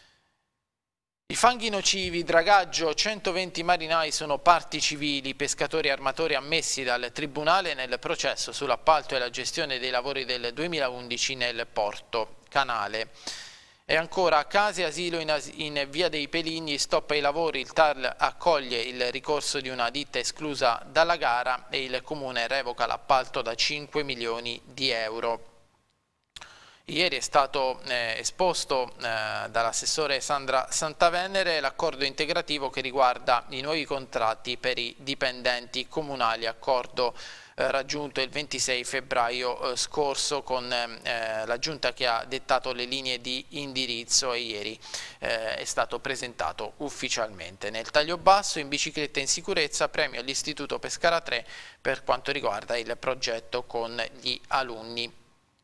Speaker 1: I fanghi nocivi, dragaggio, 120 marinai sono parti civili, pescatori e armatori ammessi dal Tribunale nel processo sull'appalto e la gestione dei lavori del 2011 nel Porto Canale. E ancora, case asilo in via dei Peligni, stop ai lavori, il TAR accoglie il ricorso di una ditta esclusa dalla gara e il Comune revoca l'appalto da 5 milioni di euro. Ieri è stato esposto dall'assessore Sandra Santavenere l'accordo integrativo che riguarda i nuovi contratti per i dipendenti comunali, accordo raggiunto il 26 febbraio scorso con la Giunta che ha dettato le linee di indirizzo, e ieri è stato presentato ufficialmente. Nel taglio basso, in bicicletta in sicurezza, premio all'Istituto Pescara 3 per quanto riguarda il progetto con gli alunni.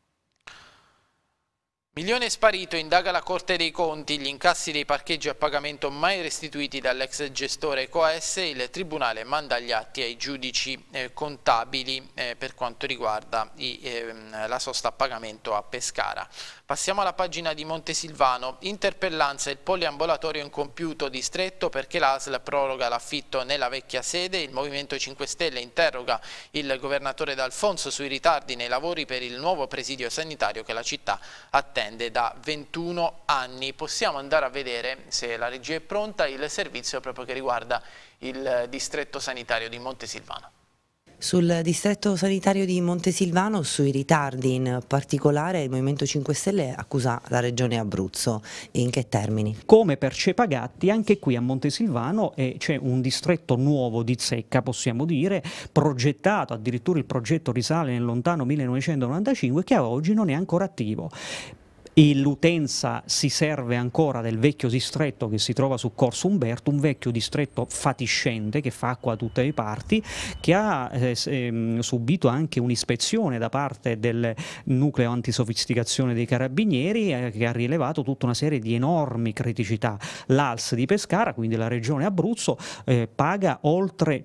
Speaker 1: Milione sparito, indaga la Corte dei Conti, gli incassi dei parcheggi a pagamento mai restituiti dall'ex gestore Coes, il Tribunale manda gli atti ai giudici contabili per quanto riguarda la sosta a pagamento a Pescara. Passiamo alla pagina di Montesilvano, interpellanza, il poliambulatorio incompiuto distretto perché l'ASL proroga l'affitto nella vecchia sede, il Movimento 5 Stelle interroga il governatore D'Alfonso sui ritardi nei lavori per il nuovo presidio sanitario che la città attende da 21 anni. Possiamo andare a vedere, se la regia è pronta, il servizio proprio che riguarda il distretto sanitario di Montesilvano.
Speaker 5: Sul distretto sanitario di Montesilvano, sui ritardi in particolare, il Movimento 5 Stelle accusa la Regione Abruzzo. In che termini?
Speaker 6: Come per Cepagatti, anche qui a Montesilvano c'è un distretto nuovo di zecca, possiamo dire, progettato, addirittura il progetto risale nel lontano 1995, che a oggi non è ancora attivo. l'utenza si serve ancora del vecchio distretto che si trova su Corso Umberto, un vecchio distretto fatiscente che fa acqua da tutte le parti, che ha subito anche un'ispezione da parte del nucleo antisofisticazione dei carabinieri che ha rilevato tutta una serie di enormi criticità. L'ALS di Pescara, quindi la regione Abruzzo, paga oltre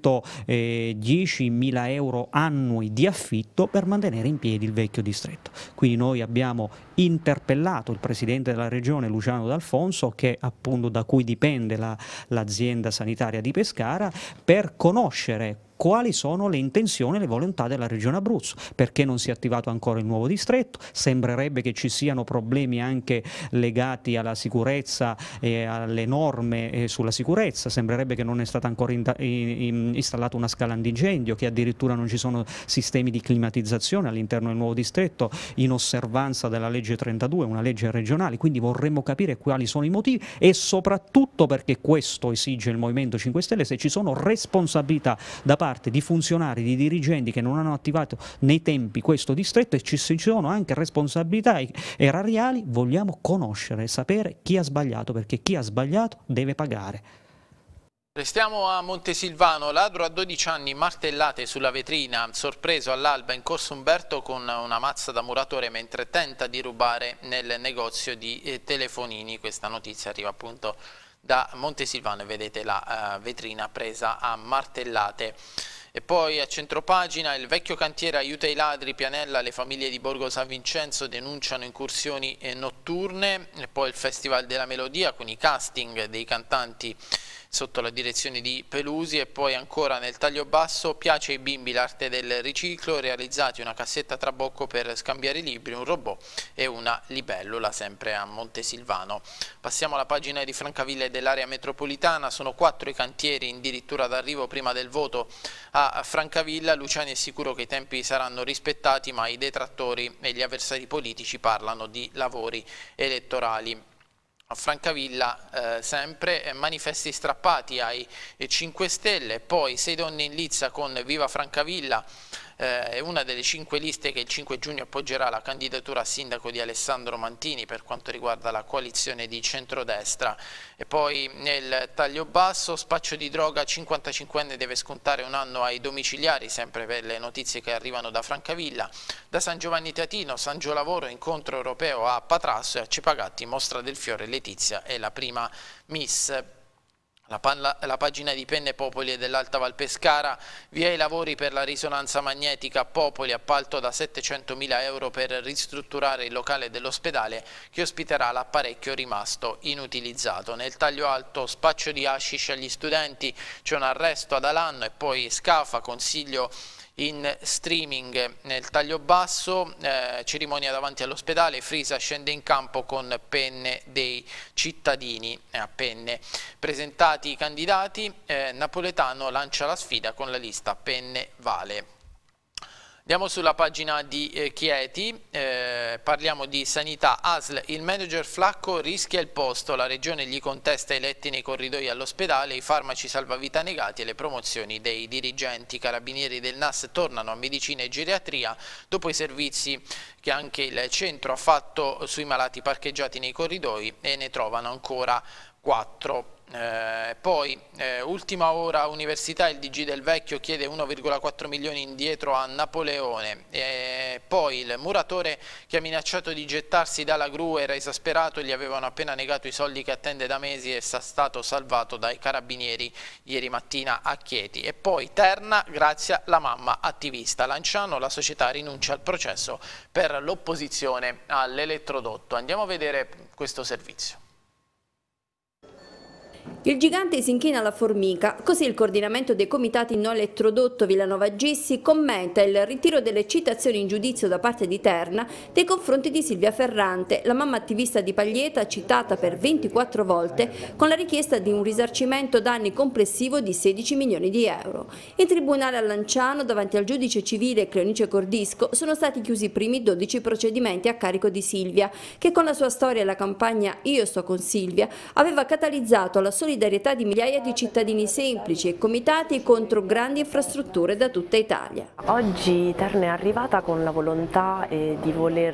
Speaker 6: 110.000 euro annui di affitto per mantenere in piedi il vecchio distretto. Quindi noi abbiamo interpellato il presidente della regione Luciano D'Alfonso, che appunto da cui dipende l'azienda sanitaria di Pescara, per conoscere quali sono le intenzioni e le volontà della regione Abruzzo, perché non si è attivato ancora il nuovo distretto. Sembrerebbe che ci siano problemi anche legati alla sicurezza e alle norme sulla sicurezza, sembrerebbe che non è stata ancora installata una scala antincendio, che addirittura non ci sono sistemi di climatizzazione all'interno del nuovo distretto in osservanza della legge 32, una legge regionale. Quindi vorremmo capire quali sono i motivi e soprattutto, perché questo esige il Movimento 5 Stelle, se ci sono responsabilità da parte di funzionari, di dirigenti che non hanno attivato nei tempi questo distretto, e ci sono anche responsabilità erariali. Vogliamo conoscere e sapere chi ha sbagliato, perché chi ha sbagliato deve pagare.
Speaker 1: Restiamo a Montesilvano. Ladro a 12 anni, martellate sulla vetrina, sorpreso all'alba in Corso Umberto con una mazza da muratore mentre tenta di rubare nel negozio di telefonini. Questa notizia arriva appunto da Montesilvano e vedete la vetrina presa a martellate. E poi a centropagina: il vecchio cantiere aiuta i ladri, Pianella, le famiglie di Borgo San Vincenzo denunciano incursioni notturne. E poi il Festival della Melodia con i casting dei cantanti sotto la direzione di Pelusi. E poi ancora nel taglio basso: piace ai bimbi l'arte del riciclo, realizzati una cassetta trabocco per scambiare i libri, un robot e una libellula, sempre a Montesilvano. Passiamo alla pagina di Francavilla e dell'area metropolitana. Sono 4 i cantieri addirittura d'arrivo prima del voto a Francavilla. Luciani è sicuro che i tempi saranno rispettati, ma i detrattori e gli avversari politici parlano di lavori elettorali. A Francavilla sempre manifesti strappati ai 5 Stelle, poi 6 donne in lizza con Viva Francavilla, è una delle 5 liste che il 5 giugno appoggerà la candidatura a sindaco di Alessandro Mantini per quanto riguarda la coalizione di centrodestra. E poi nel taglio basso: spaccio di droga, 55enne deve scontare 1 anno ai domiciliari, sempre per le notizie che arrivano da Francavilla. Da San Giovanni Teatino, San Giolavoro, incontro europeo a Patrasso, e a Cepagatti mostra del fiore Letizia è la prima Miss. La pagina di Penne Popoli e dell'Alta Val Pescara: via i lavori per la risonanza magnetica, Popoli, appalto da 700.000 euro per ristrutturare il locale dell'ospedale che ospiterà l'apparecchio rimasto inutilizzato. Nel taglio alto: spaccio di hashish agli studenti, c'è un arresto ad Alanno. E poi Scafa, consiglio in streaming. Nel taglio basso cerimonia davanti all'ospedale, Frisa scende in campo con penne dei cittadini. A Penne presentati i candidati, Napoletano lancia la sfida con la lista Penne Vale. Andiamo sulla pagina di Chieti, parliamo di sanità. ASL, il manager Flacco rischia il posto, la regione gli contesta i letti nei corridoi all'ospedale, i farmaci salvavita negati e le promozioni dei dirigenti. Carabinieri del NAS tornano a medicina e geriatria dopo i servizi che anche il centro ha fatto sui malati parcheggiati nei corridoi, e ne trovano ancora 4. Poi ultima ora università, il DG Del Vecchio chiede 1,4 milioni indietro a Napoleone. Poi il muratore che ha minacciato di gettarsi dalla gru era esasperato, gli avevano appena negato i soldi che attende da mesi e è stato salvato dai carabinieri ieri mattina a Chieti. E poi Terna, Grazia, la mamma attivista. Lanciano, la società rinuncia al processo per l'opposizione all'elettrodotto. Andiamo a vedere questo servizio.
Speaker 7: Il gigante si inchina alla formica, così il coordinamento dei comitati no elettrodotto Villanova Gissi commenta il ritiro delle citazioni in giudizio da parte di Terna nei confronti di Silvia Ferrante, la mamma attivista di Paglieta citata per 24 volte con la richiesta di un risarcimento danni complessivo di 16 milioni di euro. In tribunale a Lanciano, davanti al giudice civile Cleonice Cordisco, sono stati chiusi i primi 12 procedimenti a carico di Silvia, che con la sua storia e la campagna Io sto con Silvia aveva catalizzato alla la solidarietà di migliaia di cittadini semplici e comitati contro grandi infrastrutture da tutta Italia.
Speaker 8: Oggi Terna è arrivata con la volontà di voler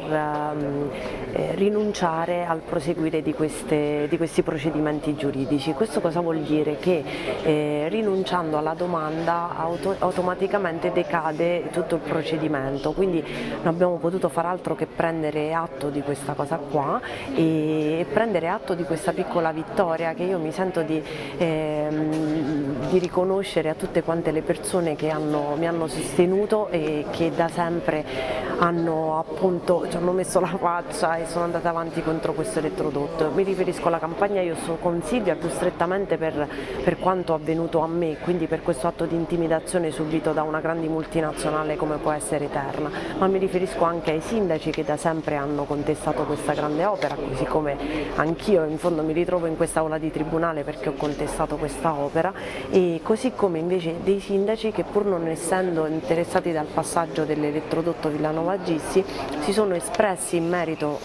Speaker 8: rinunciare al proseguire di questi procedimenti giuridici. Questo cosa vuol dire? Che rinunciando alla domanda automaticamente decade tutto il procedimento, quindi non abbiamo potuto far altro che prendere atto di questa cosa qua e prendere atto di questa piccola vittoria che io mi sento di riconoscere a tutte quante le persone che mi hanno sostenuto e che da sempre ci hanno messo la faccia e sono andate avanti contro questo elettrodotto. Mi riferisco alla campagna Io sono con Silvia più strettamente per quanto avvenuto a me, quindi per questo atto di intimidazione subito da una grande multinazionale come può essere Terna, ma mi riferisco anche ai sindaci che da sempre hanno contestato questa grande opera, così come anch'io in fondo mi ritrovo in questa aula di tribunale perché ho contestato questa opera, e così come invece dei sindaci che pur non essendo interessati dal passaggio dell'elettrodotto Villanova Gissi si sono espressi in merito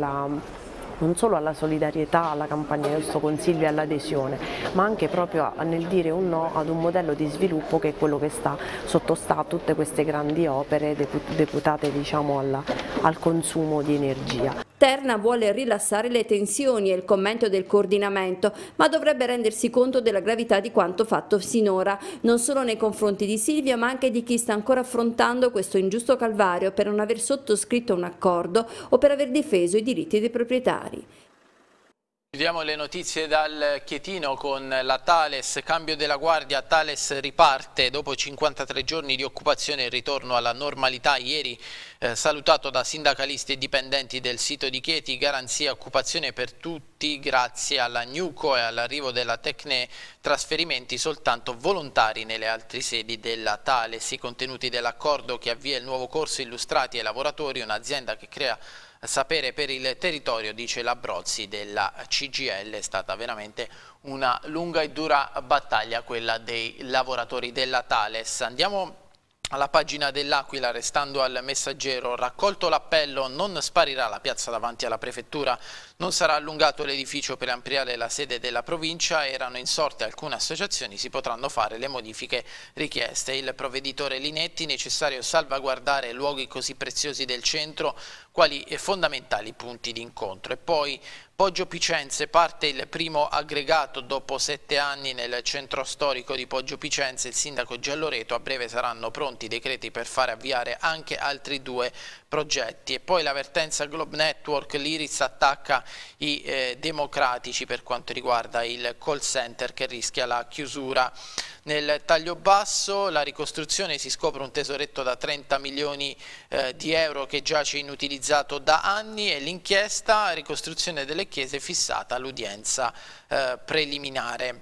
Speaker 8: non solo alla solidarietà, alla campagna Io sto con Silvia e all'adesione, ma anche proprio nel dire un no ad un modello di sviluppo che è quello che sottostà a tutte queste grandi opere deputate, diciamo, al consumo di energia.
Speaker 7: Terna vuole rilassare le tensioni, è il commento del coordinamento, ma dovrebbe rendersi conto della gravità di quanto fatto sinora, non solo nei confronti di Silvia ma anche di chi sta ancora affrontando questo ingiusto calvario per non aver sottoscritto un accordo o per aver difeso i diritti dei proprietari.
Speaker 1: Chiudiamo le notizie dal Chietino con la Thales, cambio della guardia, Thales riparte dopo 53 giorni di occupazione, il ritorno alla normalità, ieri salutato da sindacalisti e dipendenti del sito di Chieti, garanzia occupazione per tutti grazie alla Newco e all'arrivo della Tecne, trasferimenti soltanto volontari nelle altre sedi della Thales, i contenuti dell'accordo che avvia il nuovo corso illustrati ai lavoratori, un'azienda che crea sapere per il territorio, dice Labrozzi della CGIL. È stata veramente una lunga e dura battaglia quella dei lavoratori della Thales. Andiamo alla pagina dell'Aquila, restando al Messaggero, raccolto l'appello, non sparirà la piazza davanti alla prefettura, non sarà allungato l'edificio per ampliare la sede della provincia, erano insorte alcune associazioni, si potranno fare le modifiche richieste. Il provveditore Linetti, necessario salvaguardare luoghi così preziosi del centro, quali fondamentali punti di incontro. E poi Poggio Picenze, parte il primo aggregato dopo 7 anni nel centro storico di Poggio Picenze, il sindaco Gialloreto, a breve saranno pronti i decreti per fare avviare anche altri 2 progetti. E poi l'avvertenza Globe Network, l'Iris attacca i democratici per quanto riguarda il call center che rischia la chiusura. Nel taglio basso la ricostruzione, si scopre un tesoretto da 30 milioni di euro che giace inutilizzato da anni, e l'inchiesta ricostruzione delle chiese fissata all'udienza preliminare.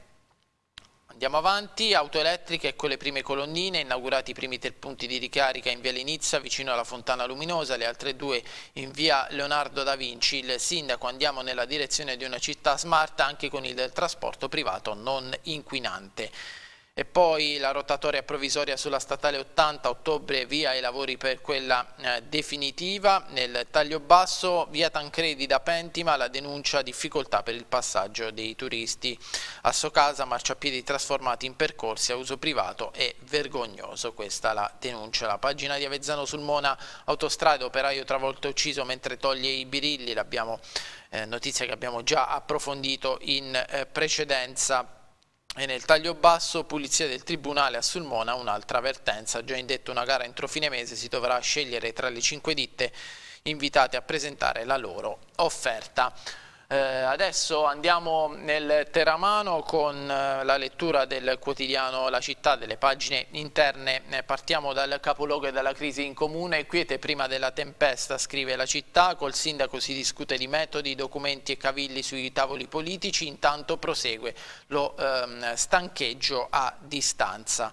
Speaker 1: Andiamo avanti, auto elettriche con le prime colonnine, inaugurati i primi 3 punti di ricarica in via Lenizia vicino alla Fontana Luminosa, le altre 2 in via Leonardo da Vinci. Il sindaco, andiamo nella direzione di una città smart anche con il trasporto privato non inquinante. E poi la rotatoria provvisoria sulla statale 80, ottobre via ai lavori per quella definitiva. Nel taglio basso via Tancredi da Pentima, la denuncia difficoltà per il passaggio dei turisti. A Socasa marciapiedi trasformati in percorsi a uso privato è vergognoso, questa la denuncia. La pagina di Avezzano sul Mona, autostrada, operaio travolto e ucciso mentre toglie i birilli, l'abbiamo notizia che abbiamo già approfondito in precedenza. E nel taglio basso, pulizia del tribunale a Sulmona, un'altra avvertenza, già indetta una gara entro fine mese, si dovrà scegliere tra le 5 ditte invitate a presentare la loro offerta. Adesso andiamo nel Teramano con la lettura del quotidiano La Città, delle pagine interne. Partiamo dal capoluogo e dalla crisi in comune. Quiete prima della tempesta, scrive La Città, col sindaco si discute di metodi, documenti e cavilli sui tavoli politici, intanto prosegue lo stancheggio a distanza.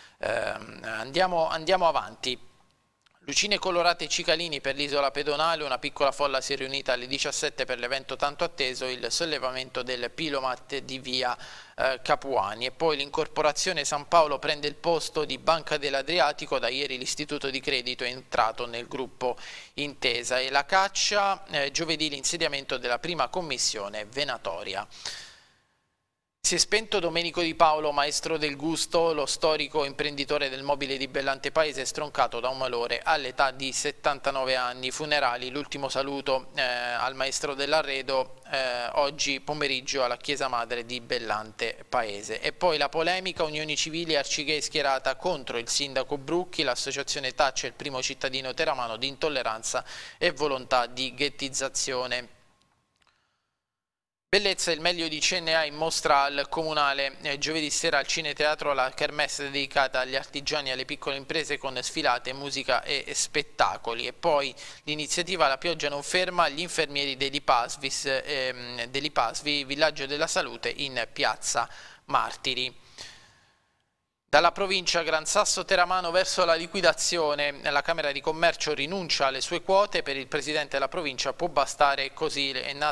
Speaker 1: Andiamo avanti. Lucine colorate e cicalini per l'isola pedonale, una piccola folla si è riunita alle 17 per l'evento tanto atteso, il sollevamento del Pilomat di via Capuani. E poi l'incorporazione San Paolo prende il posto di Banca dell'Adriatico, da ieri l'istituto di credito è entrato nel gruppo Intesa. E la caccia, giovedì l'insediamento della prima commissione venatoria. Si è spento Domenico Di Paolo, maestro del gusto, lo storico imprenditore del mobile di Bellante Paese, stroncato da un malore all'età di 79 anni. Funerali, l'ultimo saluto al maestro dell'arredo oggi pomeriggio alla Chiesa Madre di Bellante Paese. E poi la polemica, Unioni Civili, Arcigay schierata contro il sindaco Brucchi, l'associazione taccia il primo cittadino teramano di intolleranza e volontà di ghettizzazione. Bellezza, il meglio di CNA in mostra al Comunale. Giovedì sera al Cineteatro la kermesse dedicata agli artigiani e alle piccole imprese con sfilate, musica e spettacoli. E poi l'iniziativa La pioggia non ferma, gli infermieri dell'Ipasvi, Villaggio della Salute in Piazza Martiri. Dalla provincia Gran Sasso Teramano verso la liquidazione, la Camera di Commercio rinuncia alle sue quote, per il Presidente della provincia può bastare così.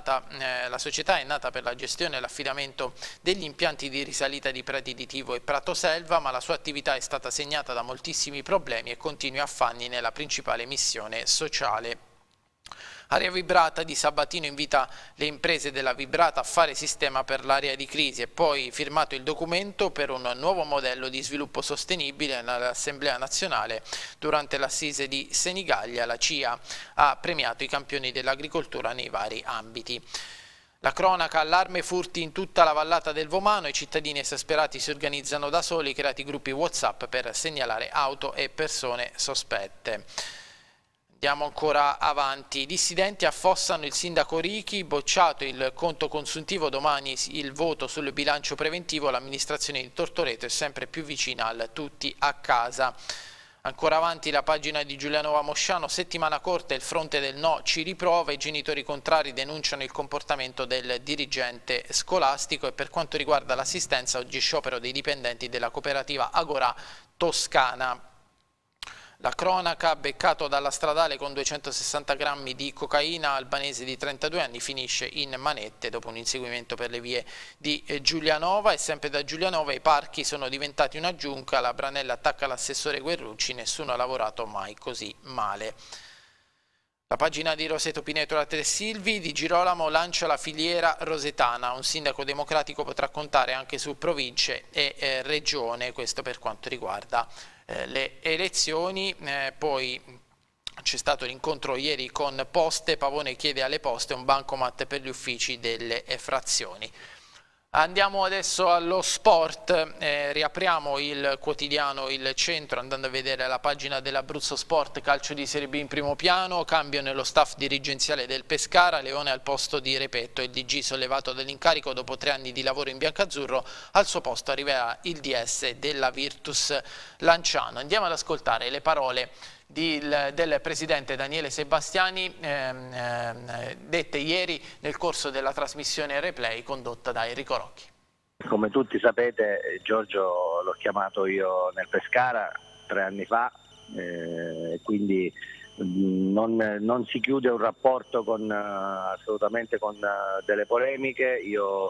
Speaker 1: La società è nata per la gestione e l'affidamento degli impianti di risalita di Prati di Tivo e Prato Selva, ma la sua attività è stata segnata da moltissimi problemi e continui affanni nella principale missione sociale. Area Vibrata di Sabatino invita le imprese della Vibrata a fare sistema per l'area di crisi, e poi firmato il documento per un nuovo modello di sviluppo sostenibile nell'Assemblea nazionale. Durante l'assise di Senigallia la CIA ha premiato i campioni dell'agricoltura nei vari ambiti. La cronaca, allarme furti in tutta la vallata del Vomano, i cittadini esasperati si organizzano da soli, creati gruppi WhatsApp per segnalare auto e persone sospette. Andiamo ancora avanti. I dissidenti affossano il sindaco Richi, bocciato il conto consuntivo, domani il voto sul bilancio preventivo, l'amministrazione di Tortoreto è sempre più vicina al tutti a casa. Ancora avanti la pagina di Giulianova Mosciano, settimana corta, il fronte del no ci riprova, i genitori contrari denunciano il comportamento del dirigente scolastico, e per quanto riguarda l'assistenza oggi sciopero dei dipendenti della cooperativa Agorà Toscana. La cronaca, beccato dalla stradale con 260 grammi di cocaina, albanese di 32 anni finisce in manette dopo un inseguimento per le vie di Giulianova. E sempre da Giulianova i parchi sono diventati una giunca, la Branella attacca l'assessore Guerrucci, nessuno ha lavorato mai così male. La pagina di Roseto Pineto da Tre Silvi, di Girolamo lancia la filiera rosetana, un sindaco democratico potrà contare anche su province e regione, questo per quanto riguarda le elezioni. Poi c'è stato l'incontro ieri con Poste, Pavone chiede alle Poste un bancomat per gli uffici delle frazioni. Andiamo adesso allo sport, riapriamo il quotidiano Il Centro andando a vedere la pagina dell'Abruzzo Sport, calcio di Serie B in primo piano, cambio nello staff dirigenziale del Pescara, Leone al posto di Repetto, il DG sollevato dall'incarico dopo 3 anni di lavoro in biancazzurro, al suo posto arriverà il DS della Virtus Lanciano. Andiamo ad ascoltare le parole del presidente Daniele Sebastiani dette ieri nel corso della trasmissione Replay condotta da Enrico Rocchi.
Speaker 9: Come tutti sapete, Giorgio l'ho chiamato io nel Pescara 3 anni fa, quindi non si chiude un rapporto assolutamente con delle polemiche. Io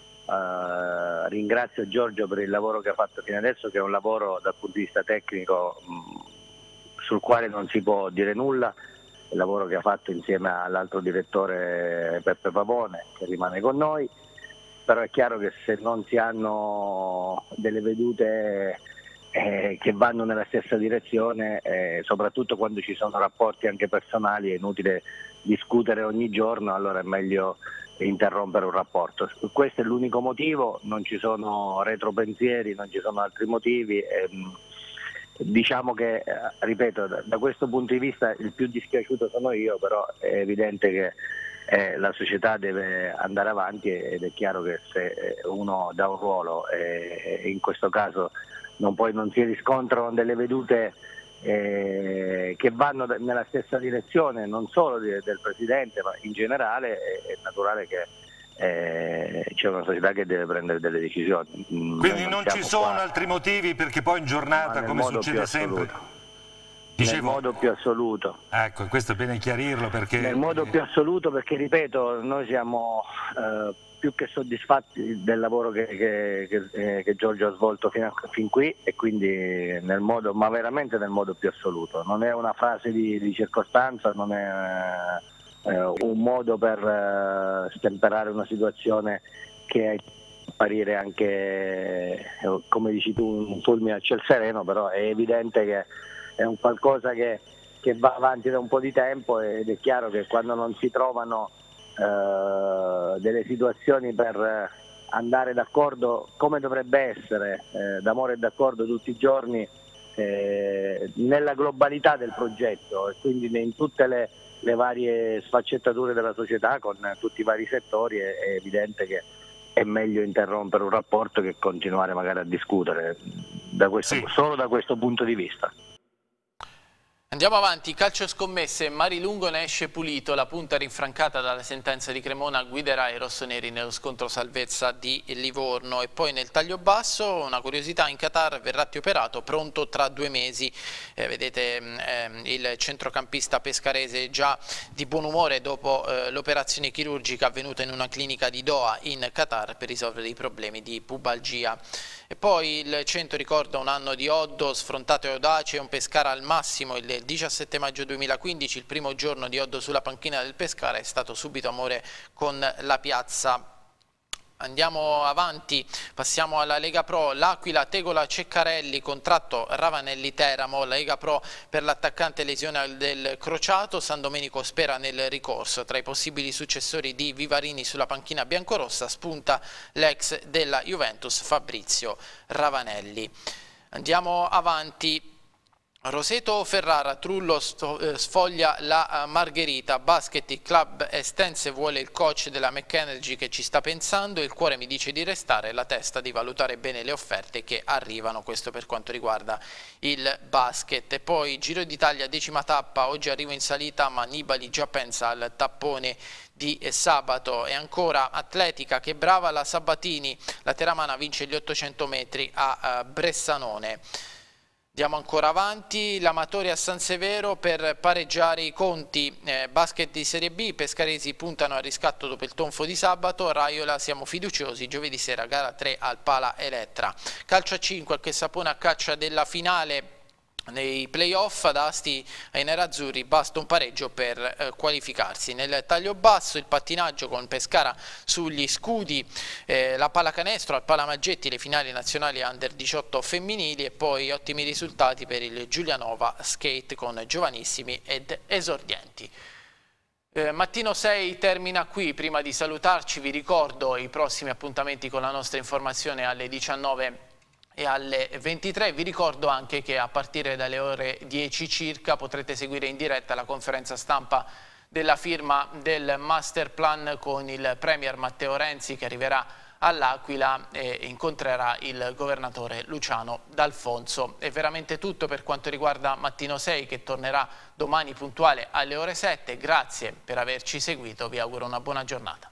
Speaker 9: ringrazio Giorgio per il lavoro che ha fatto fino adesso, che è un lavoro dal punto di vista tecnico sul quale non si può dire nulla, il lavoro che ha fatto insieme all'altro direttore Peppe Pavone, che rimane con noi, però è chiaro che se non si hanno delle vedute che vanno nella stessa direzione, soprattutto quando ci sono rapporti anche personali, è inutile discutere ogni giorno, allora è meglio interrompere un rapporto. Questo è l'unico motivo, non ci sono retropensieri, non ci sono altri motivi. Diciamo che, ripeto, da questo punto di vista il più dispiaciuto sono io, però è evidente che la società deve andare avanti ed è chiaro che se uno dà un ruolo e in questo caso non si riscontrano delle vedute che vanno nella stessa direzione, non solo del Presidente ma in generale, è naturale che c'è una società che deve prendere delle decisioni.
Speaker 10: Quindi non ci sono altri motivi, perché poi in giornata, come succede sempre,
Speaker 9: nel modo più assoluto.
Speaker 10: Ecco, questo è bene chiarirlo, perché
Speaker 9: nel modo più assoluto, perché ripeto, noi siamo più che soddisfatti del lavoro che Giorgio ha svolto fin qui, e quindi ma veramente nel modo più assoluto. Non è una frase di circostanza, non è un modo per stemperare una situazione che apparire anche, come dici tu, un fulmine a ciel sereno, però è evidente che è un qualcosa che va avanti da un po' di tempo, ed è chiaro che quando non si trovano delle situazioni per andare d'accordo come dovrebbe essere, d'amore e d'accordo tutti i giorni, nella globalità del progetto e quindi in tutte le varie sfaccettature della società, con tutti i vari settori, è evidente che è meglio interrompere un rapporto che continuare magari a discutere solo da questo punto di vista.
Speaker 1: Andiamo avanti, calcio scommesse, Marilungo ne esce pulito, la punta rinfrancata dalla sentenza di Cremona guiderà i rossoneri nello scontro salvezza di Livorno. E poi nel taglio basso una curiosità: in Qatar Verratti operato, pronto tra 2 mesi. Vedete il centrocampista pescarese già di buon umore dopo l'operazione chirurgica avvenuta in una clinica di Doha in Qatar per risolvere i problemi di pubalgia. E poi il centro ricorda un anno di Oddo, sfrontato e audace, un Pescara al massimo. Il 17 maggio 2015, il primo giorno di Oddo sulla panchina del Pescara, è stato subito amore con la piazza. Andiamo avanti, passiamo alla Lega Pro, l'Aquila, Tegola, Ceccarelli, contratto Ravanelli-Teramo, la Lega Pro per l'attaccante lesione del crociato, San Domenico spera nel ricorso. Tra i possibili successori di Vivarini sulla panchina biancorossa spunta l'ex della Juventus Fabrizio Ravanelli. Andiamo avanti. Roseto Ferrara, Trullo sfoglia la Margherita, Basket Club Estense vuole il coach della McEnergy che ci sta pensando, il cuore mi dice di restare, la testa di valutare bene le offerte che arrivano, questo per quanto riguarda il basket. E poi Giro d'Italia, 10ª tappa, oggi arrivo in salita ma Nibali già pensa al tappone di sabato. E ancora atletica, che brava la Sabatini, la teramana vince gli 800 metri a Bressanone. Andiamo ancora avanti, l'Amatori a San Severo per pareggiare i conti, basket di Serie B, i pescaresi puntano al riscatto dopo il tonfo di sabato, Raiola siamo fiduciosi, giovedì sera gara 3 al Pala Elettra. Calcio a 5, che sapone a caccia della finale nei playoff, ad Asti ai nerazzurri basta un pareggio per qualificarsi. Nel taglio basso il pattinaggio con Pescara sugli scudi, la pallacanestro al Palamaggetti, le finali nazionali under 18 femminili e poi ottimi risultati per il Giulianova Skate con giovanissimi ed esordienti. Mattino 6 termina qui. Prima di salutarci vi ricordo i prossimi appuntamenti con la nostra informazione alle 19 e alle 23. Vi ricordo anche che a partire dalle ore 10 circa potrete seguire in diretta la conferenza stampa della firma del master plan con il premier Matteo Renzi, che arriverà all'Aquila e incontrerà il governatore Luciano D'Alfonso. È veramente tutto per quanto riguarda Mattino 6, che tornerà domani puntuale alle ore 7. Grazie per averci seguito, vi auguro una buona giornata.